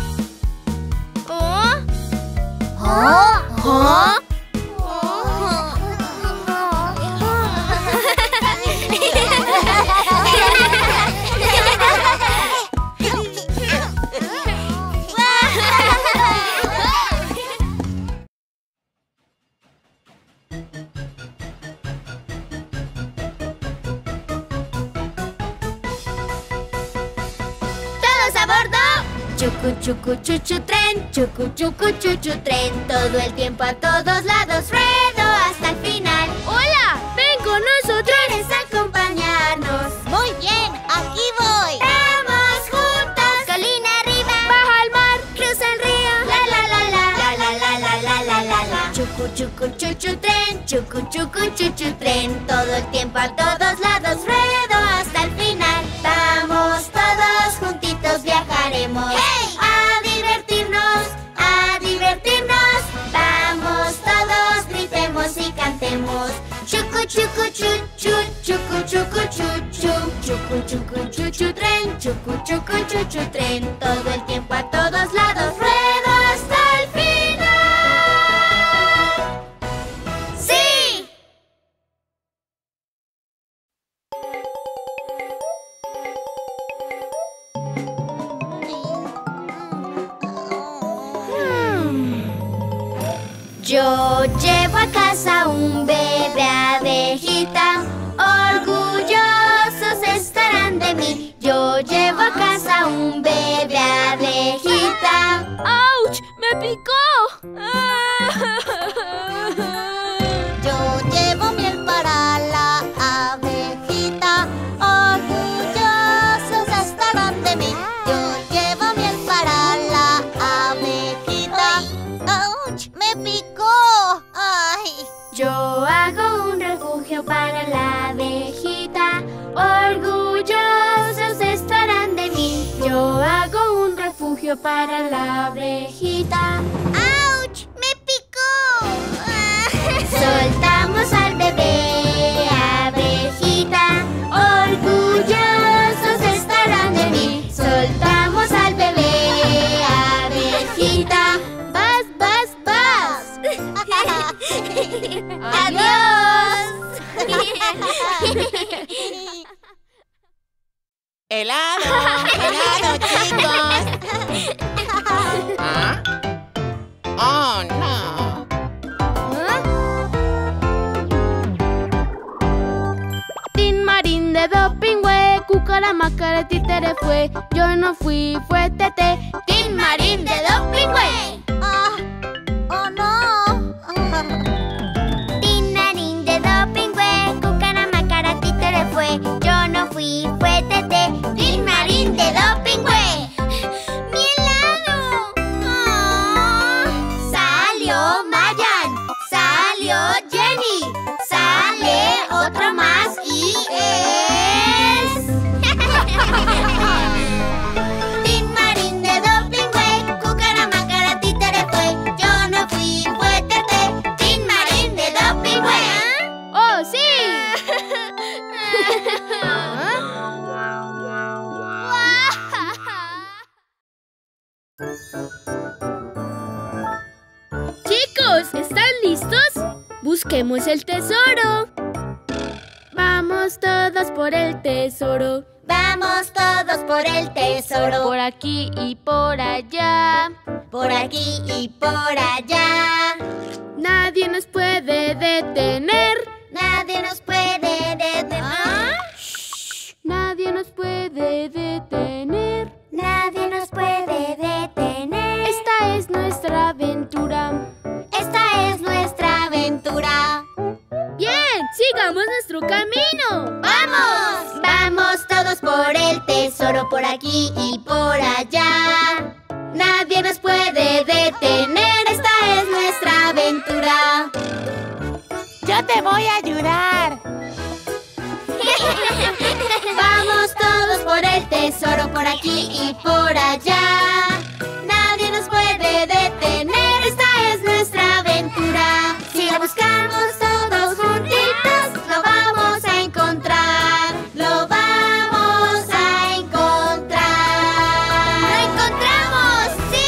¡Todos a bordo! Chucu chucu chuchu tren, chucu chucu chuchu tren, todo el tiempo a todos lados, ruedo hasta el final. ¡Hola! ¡Ven con nosotros! ¿Quieres acompañarnos? Muy bien, aquí voy. ¡Vamos juntos! Colina arriba, baja al mar, cruza el río. La la la la la la la la la la la la. Chucu chucu chuchu tren, chucu chucu chuchu tren, todo el tiempo a todos lados, ruedo hasta el final. Vamos todos juntitos, viajaremos. ¡Hey! A divertirnos, a divertirnos. Vamos todos, gritemos y cantemos. Chucu chucu chuchu, chucu chucu chuchu, chucu chucu chuchu tren, chucu chucu chuchu tren, todo el tiempo a todos lados, ruedo hasta el final. ¡Sí! Yo llevo a casa un bebé abejita, orgullosos estarán de mí. Yo llevo a casa un bebé abejita. ¡Auch! ¡Me picó! Yo llevo miel para la abejita, orgullosos estarán de mí. Yo llevo miel para la abejita. ¡Auch! ¡Me picó! ¡Ay! Yo hago un refugio para la abejita, orgullosos estarán de mí. Yo hago un refugio para la abejita. ¡Auch! ¡Me picó! Soltamos al bebé abejita, orgullosos estarán de mí. Soltamos al bebé abejita. ¡Vas, vas, vas! ¡Adiós! ¡Helado! ¡Helado, chicos! ¿Ah? ¡Oh, no! Tin marín de dopingüe, cucaramacara títere fue. Yo no fui, fue Tete. ¡Tin marín de dopingüe! ¡Oh, no! Tin marín de dopingüe, cucaramacara títere fue. Yo no fui, fue Tete. ¡Tin marín de dopingüe! ¡Mi helado! ¡Oh! ¡Salió Mayan! ¡Salió Jenny! ¡Sale otro más y es! Tin marín de dopingüe, cucaramacara títere fue. Yo no fui, fue Tete. Tin marín de dopingüe. ¡Oh, sí! Chicos, ¿están listos? Busquemos el tesoro. Vamos todos por el tesoro. Vamos todos por el tesoro. Por aquí y por allá. Por aquí y por allá. Nadie nos puede detener. Nadie nos puede detener. Nadie nos puede detener. Nadie nos puede detener. Esta es nuestra aventura. Esta es nuestra aventura. ¡Bien! ¡Sigamos nuestro camino! ¡Vamos! Vamos todos por el tesoro, por aquí y por allá. Nadie nos puede detener. Esta es nuestra aventura. Yo te voy a ayudar. Vamos todos por el tesoro, por aquí y por allá. Nadie nos puede detener. Esta es nuestra aventura. Si la buscamos todos juntitos, lo vamos a encontrar. Lo vamos a encontrar. ¡Lo encontramos! ¡Sí!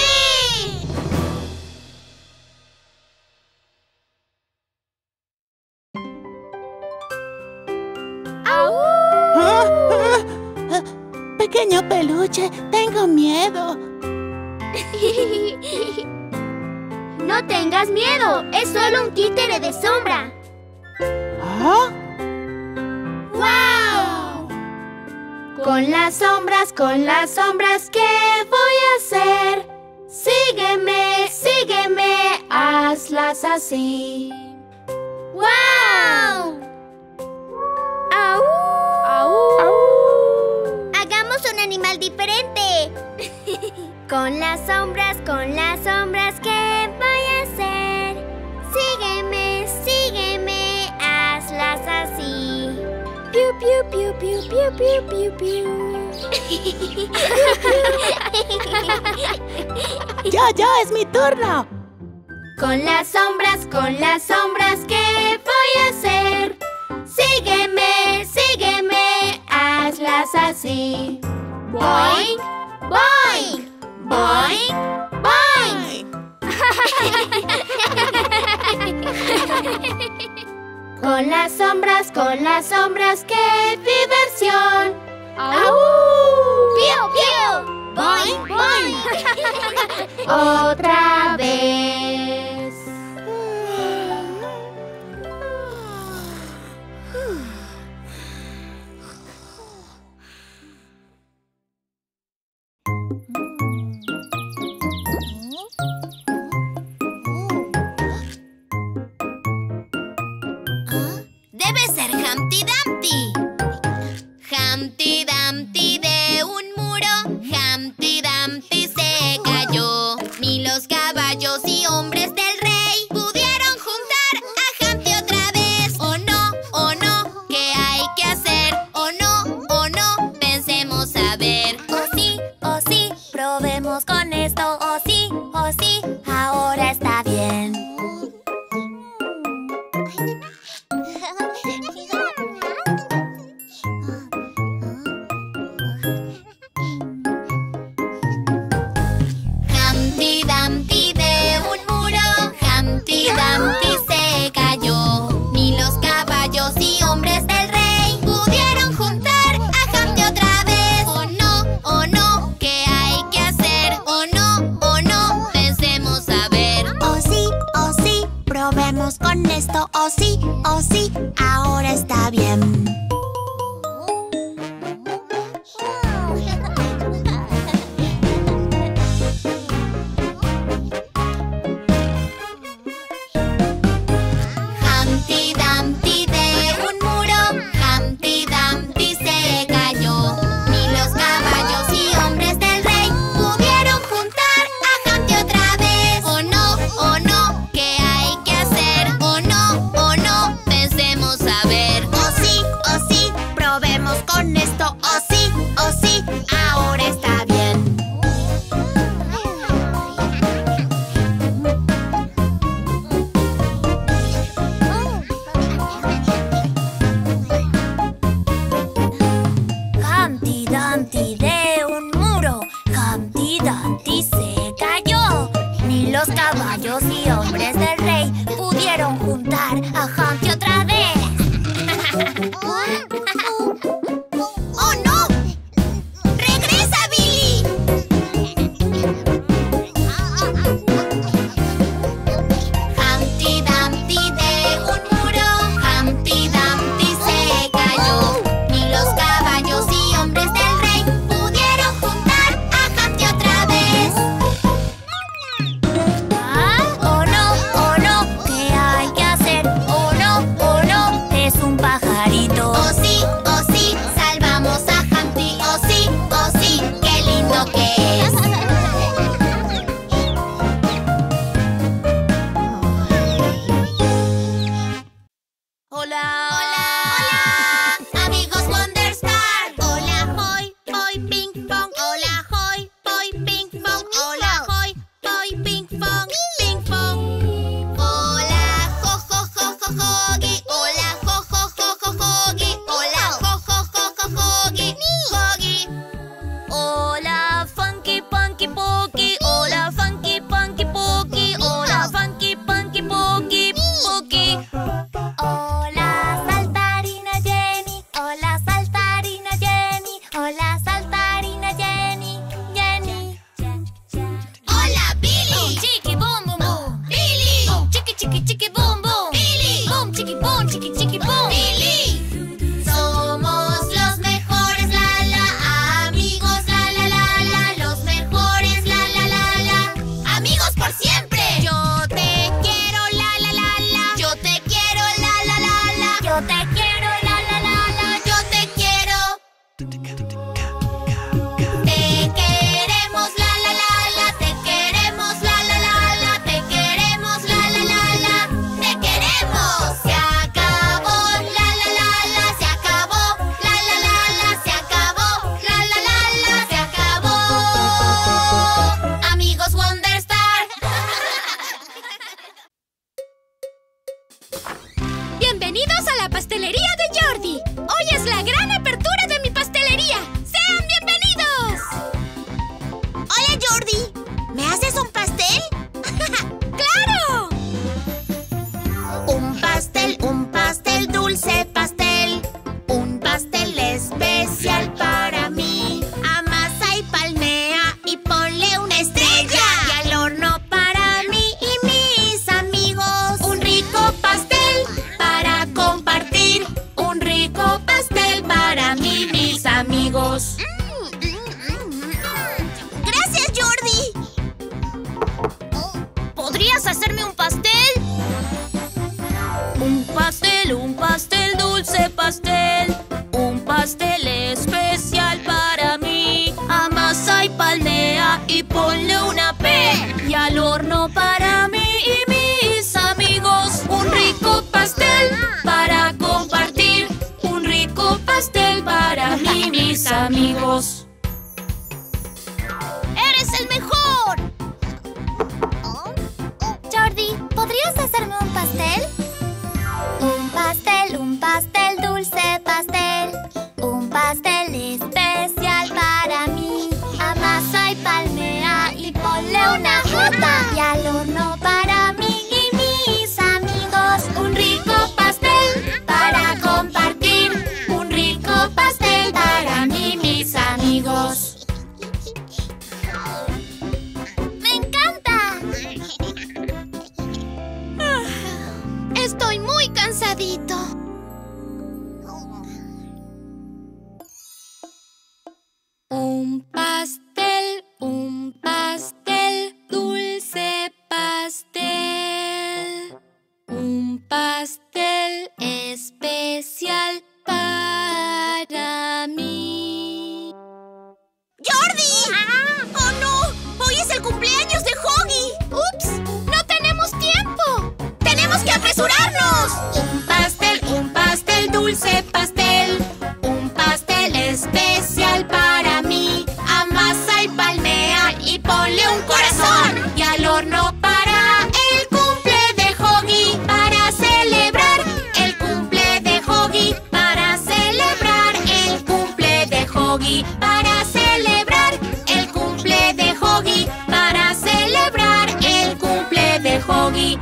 Pequeño peluche, tengo miedo. No tengas miedo, es solo un títere de sombra. ¿Ah? ¡Wow! Con las sombras, ¿qué voy a hacer? Sígueme, sígueme, hazlas así. ¡Wow! ¡Aú! ¡Aú! Hagamos un animal diferente. Con las sombras, ¿qué voy a hacer? Sígueme, sígueme, hazlas así. Piu, piu, piu, piu, piu, piu, piu, piu. Yo, es mi turno. Con las sombras, ¿qué voy a hacer? Sígueme, sígueme, hazlas así. Boing, boing, boing, boing. Con las sombras, qué diversión. ¡Aú! ¡Piu, piu! ¡Boing, boing! Otra vez. Debe ser Humpty Dumpty. Humpty Dumpty de un muro, Humpty Dumpty se cayó. Ni los caballos y hombres del rey pudieron juntar a Humpty otra vez. Oh no, ¿qué hay que hacer? Oh no, pensemos a ver. Oh sí, probemos con esto. Oh sí, ahora está bien. Humpty Dumpty de un muro, Humpty Dumpty se cayó. Ni los caballos y hombres del rey pudieron juntar a Humpty otra vez. Oh no, ¿qué hay que hacer? Oh no, pensemos a ver. Oh sí, probemos con esto. Oh sí, ahora está bien. Humpty Dumpty de un muro, Humpty Dumpty se cayó. Ni los caballos y hombres del rey pudieron juntar a Humpty otra vez. Oh no, ¿qué hay que hacer? Oh no, pensemos a ver. Oh para mí, mis amigos. ¡Gracias, Jordi! ¿Podrías hacerme un pastel? Un pastel, dulce pastel. Un pastel especial para mí. Amasa y palmea y ponle una P. Y al horno para mí y mis amigos. Un rico pastel para compartir. Un rico pastel para mí, mis amigos. ¡Eres el mejor! Jordi, ¿podrías hacerme un pastel? Un pastel, dulce pastel. Un pastel especial para mí. Amasa y palmea y ponle una J. Y al horno para mí y mis amigos. Un rico pastel para compartir. Un rico pastel para mí, mis amigos. ¡Me encanta! Estoy muy cansadito. Un pastel, dulce pastel. Un pastel especial para mí. ¡Jordi! ¡Oh, no! ¡Hoy es el cumpleaños de Hoggy! ¡Ups! ¡No tenemos tiempo! ¡Tenemos que apresurarnos! Un pastel, dulce pastel. Un pastel especial para mí. Amasa y palmea y ponle un corazón. Y al horno para el cumple de Hoggy. Para celebrar el cumple de Hoggy. Para celebrar el cumple de Hoggy. Para celebrar el cumple de Hoggy. Para celebrar el cumple de Hoggy.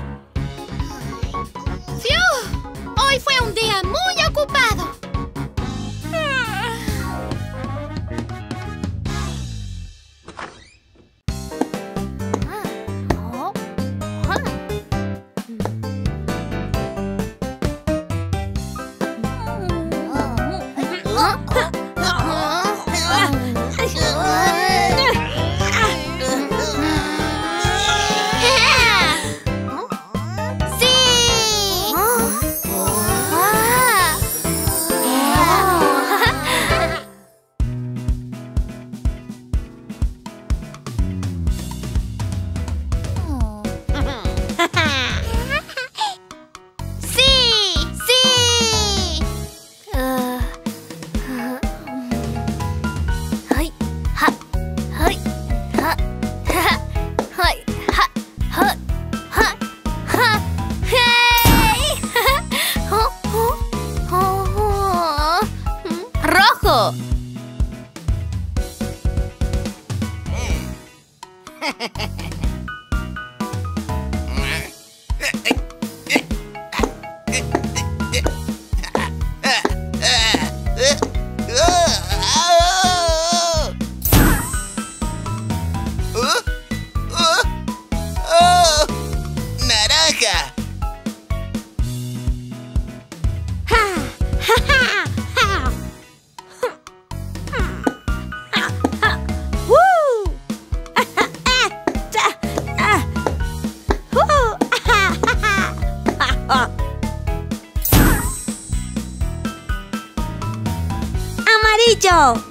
¡Fiu! Hoy fue un día muy ocupado. Amarillo.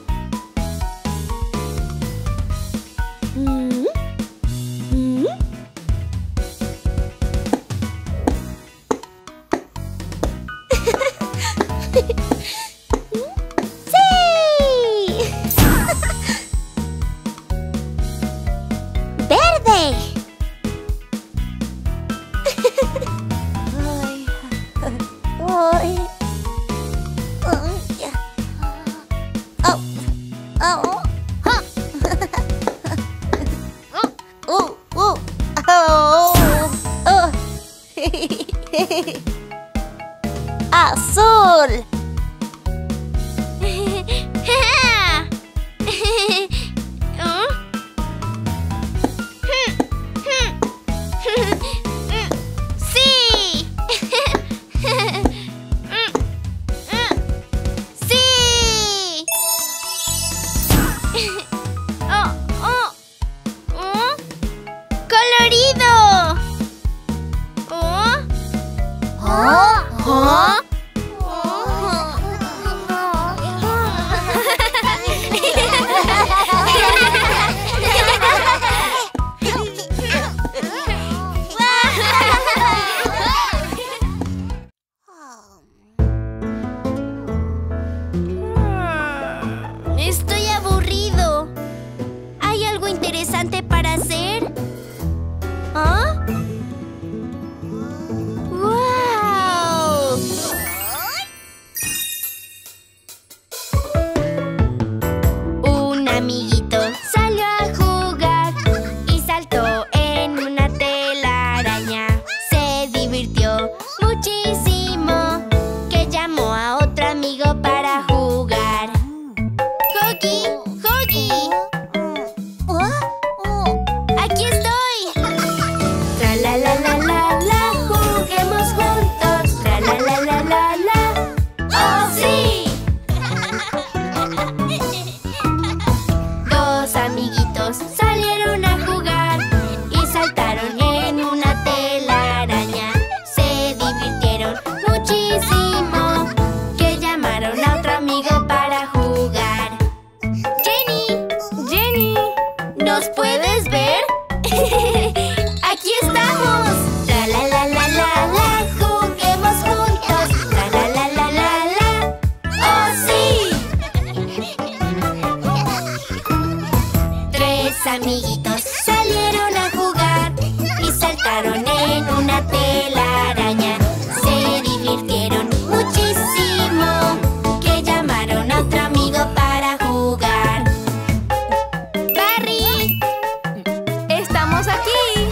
amiguitos salieron a jugar y saltaron en una telaraña. Se divirtieron muchísimo, que llamaron a otro amigo para jugar. ¡Barry! ¡Estamos aquí!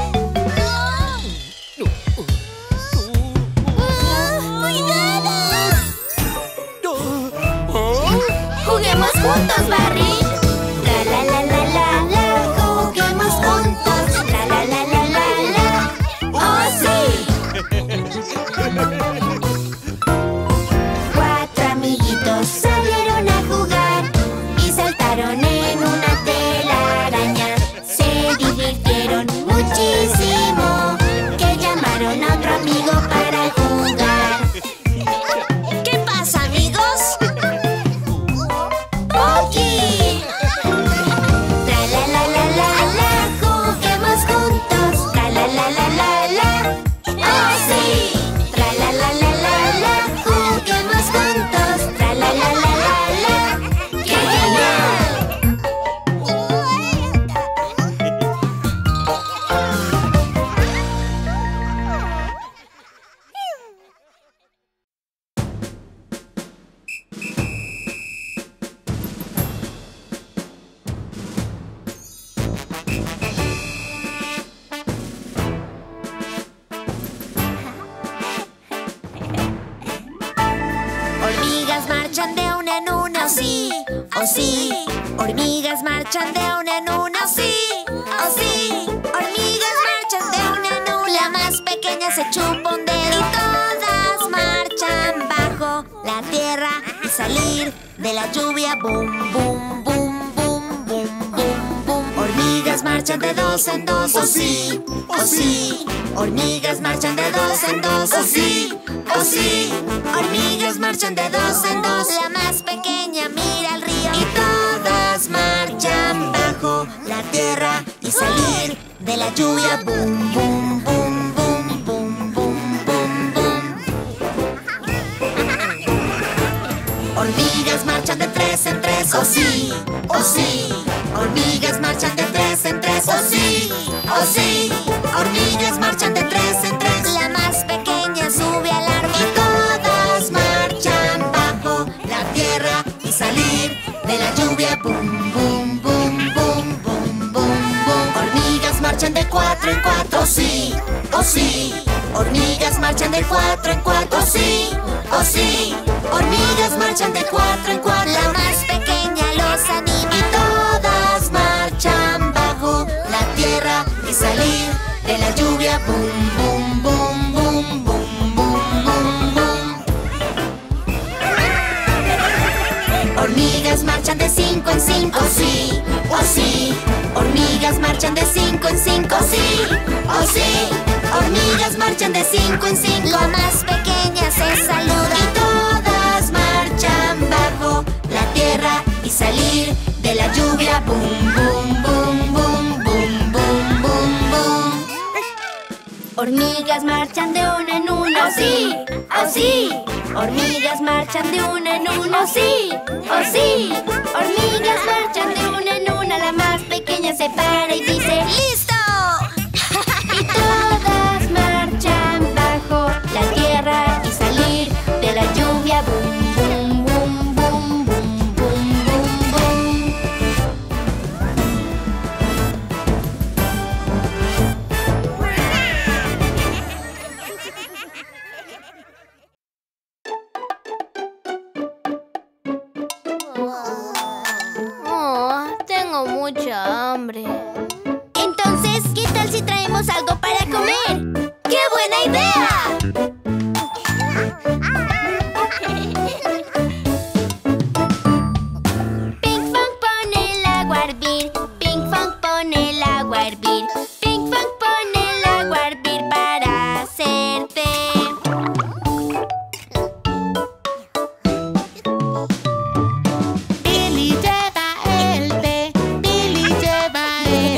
¡Juguemos juntos, Barry! La la la la la la, juguemos juntos. La la la la la la, ¡oh sí! Cuatro amiguitos salieron a jugar y saltaron en una telaraña. Se divirtieron muchísimo, que llamaron a otro amigo para jugar. ¿Qué pasa, amigos? ¡Poki! Tra la la la la la, juguemos juntos. Tra la la la la la, ¡oh sí! Tra la la la la la, juguemos juntos. Tra la la la la la, ¡qué genial! Hormigas marchan de una en una, oh sí, oh sí. Hormigas marchan de una en una, oh sí, oh sí. Hormigas marchan de una en una. La más pequeña se chupa un dedo y todas marchan bajo la tierra y salir de la lluvia. Boom, boom, boom, boom, boom, boom, boom. Hormigas marchan de dos en dos, oh sí, oh sí. Hormigas marchan de dos en dos, oh sí, oh sí. Hormigas marchan de dos en dos. La más pequeña mira al río y todas marchan bajo la tierra y salir de la lluvia. Boom, boom, boom, boom, boom, boom, boom, boom. Hormigas marchan de tres en tres, oh sí, oh sí. Hormigas marchan de tres en tres, oh sí, oh sí. Hormigas marchan de tres en tres. La más pequeña sube al árbol y todas marchan bajo la tierra y salir de la lluvia. Boom, boom, boom, boom, boom, boom, boom. Hormigas marchan de cuatro en cuatro, oh sí, oh sí. Hormigas marchan de cuatro en cuatro, oh sí, oh sí. Hormigas marchan de cuatro en cuatro. La más pequeña los anima y todas marchan bajo la tierra y salir de la lluvia. Boom, boom, boom, boom, boom, boom, boom, boom. Hormigas marchan de cinco en cinco, oh sí, oh sí. Hormigas marchan de cinco en cinco, oh sí, oh sí. Hormigas marchan de cinco en cinco. La más pequeña se saluda y todas marchan bajo la tierra y salir de la lluvia. Boom, boom, boom, boom, boom, boom, boom, boom. Hormigas marchan de una en una, oh sí, oh sí. Hormigas marchan de una en una, oh sí, oh sí. Hormigas marchan de una en una. La más pequeña se para y dice ¡listo! Y todas marchan bajo la tierra y salir de la lluvia. Boom, boom, boom, boom, boom, boom, boom, boom. Oh, tengo mucha hambre. Entonces, ¿qué tal si traemos algo para comer? ¡Qué buena idea! Ping Pong pone el agua a hervir. Ping Pong pone el agua a hervir. Ping Pong pone el agua a hervir para hacer té. Billy lleva el té, Billy lleva el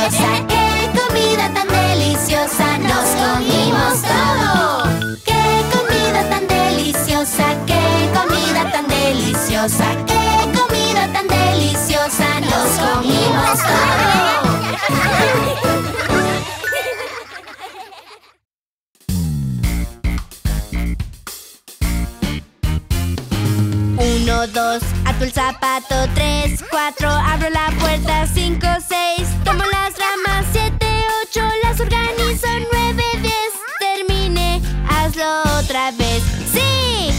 deliciosa! ¡Qué comida tan deliciosa! ¡Nos comimos todo! ¡Qué comida tan deliciosa! ¡Qué comida tan deliciosa! ¡Qué comida tan deliciosa! ¡Nos comimos todo! 1, 2, ato el zapato. 3, 4, abro la puerta. 5, 6, tomo las ramas. 7, 8, las organizo. 9, 10, terminé. Hazlo otra vez. ¡Sí!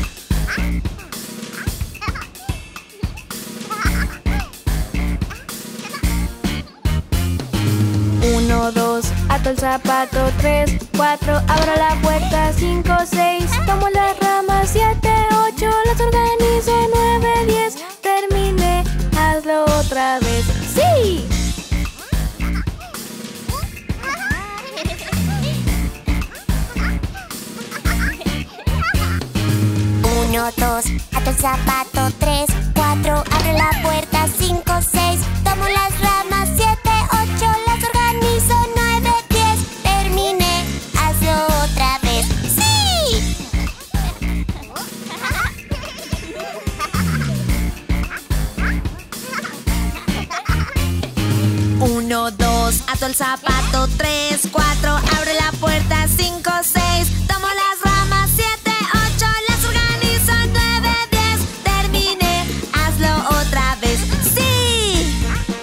1, 2, ato el zapato. 3, 4, abro la puerta. 5, 6, tomo las ramas. 7, 8, las organizo. 9, 10, terminé. Hazlo otra vez. ¡Sí! 1, 2, ato el zapato. 3, 4, abro la puerta. 5, 6, tomo las ramas. 7, 8, las organizo. 9, 10, terminé. Hazlo otra vez. ¡Sí! 1, 2, ato el zapato. 3, 4, abro la puerta. 5, 6, tomo las ramas. 7, 8, las organizo. 9, 10, terminé. Hazlo otra vez. ¡Sí!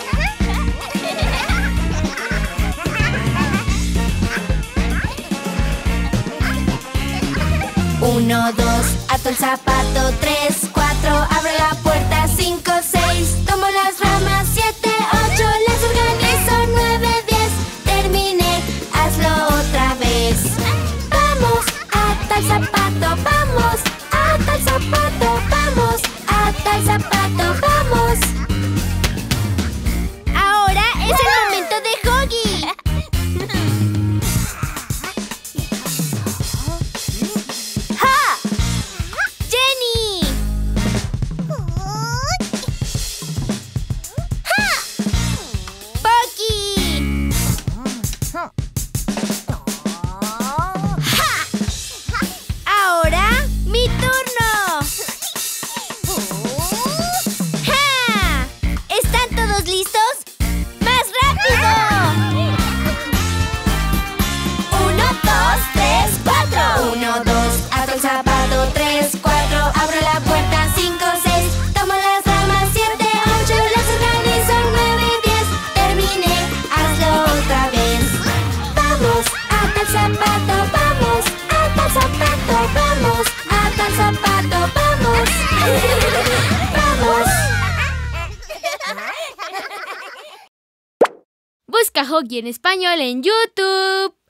1, 2, ato el zapato. 3, 4, abro la puerta. 5, 6, tomo las ramas. 7, 8, las organizo. 9, 10, terminé. Hazlo otra vez. Vamos, ata el zapato. Vamos, ata el zapato. Vamos, ata el zapato. Vamos. Ahora es el momento de Huggy. ¡Ja! ¡Jenny! ¡Pocky! Ahora, mi turno. ¡Ja! ¿Están todos listos? ¡Más rápido! 1, 2, 3, 4. 1, 2, ato el zapato. 3, 4, abro la puerta. 5, 6, tomo las ramas. 7, 8, las organizo. 9, 10, terminé. Hazlo otra vez. Vamos, ata el zapato. Vamos, ata el zapato. Vamos, ata el zapato. Vamos. Vamos. Busca Huggy en español en YouTube.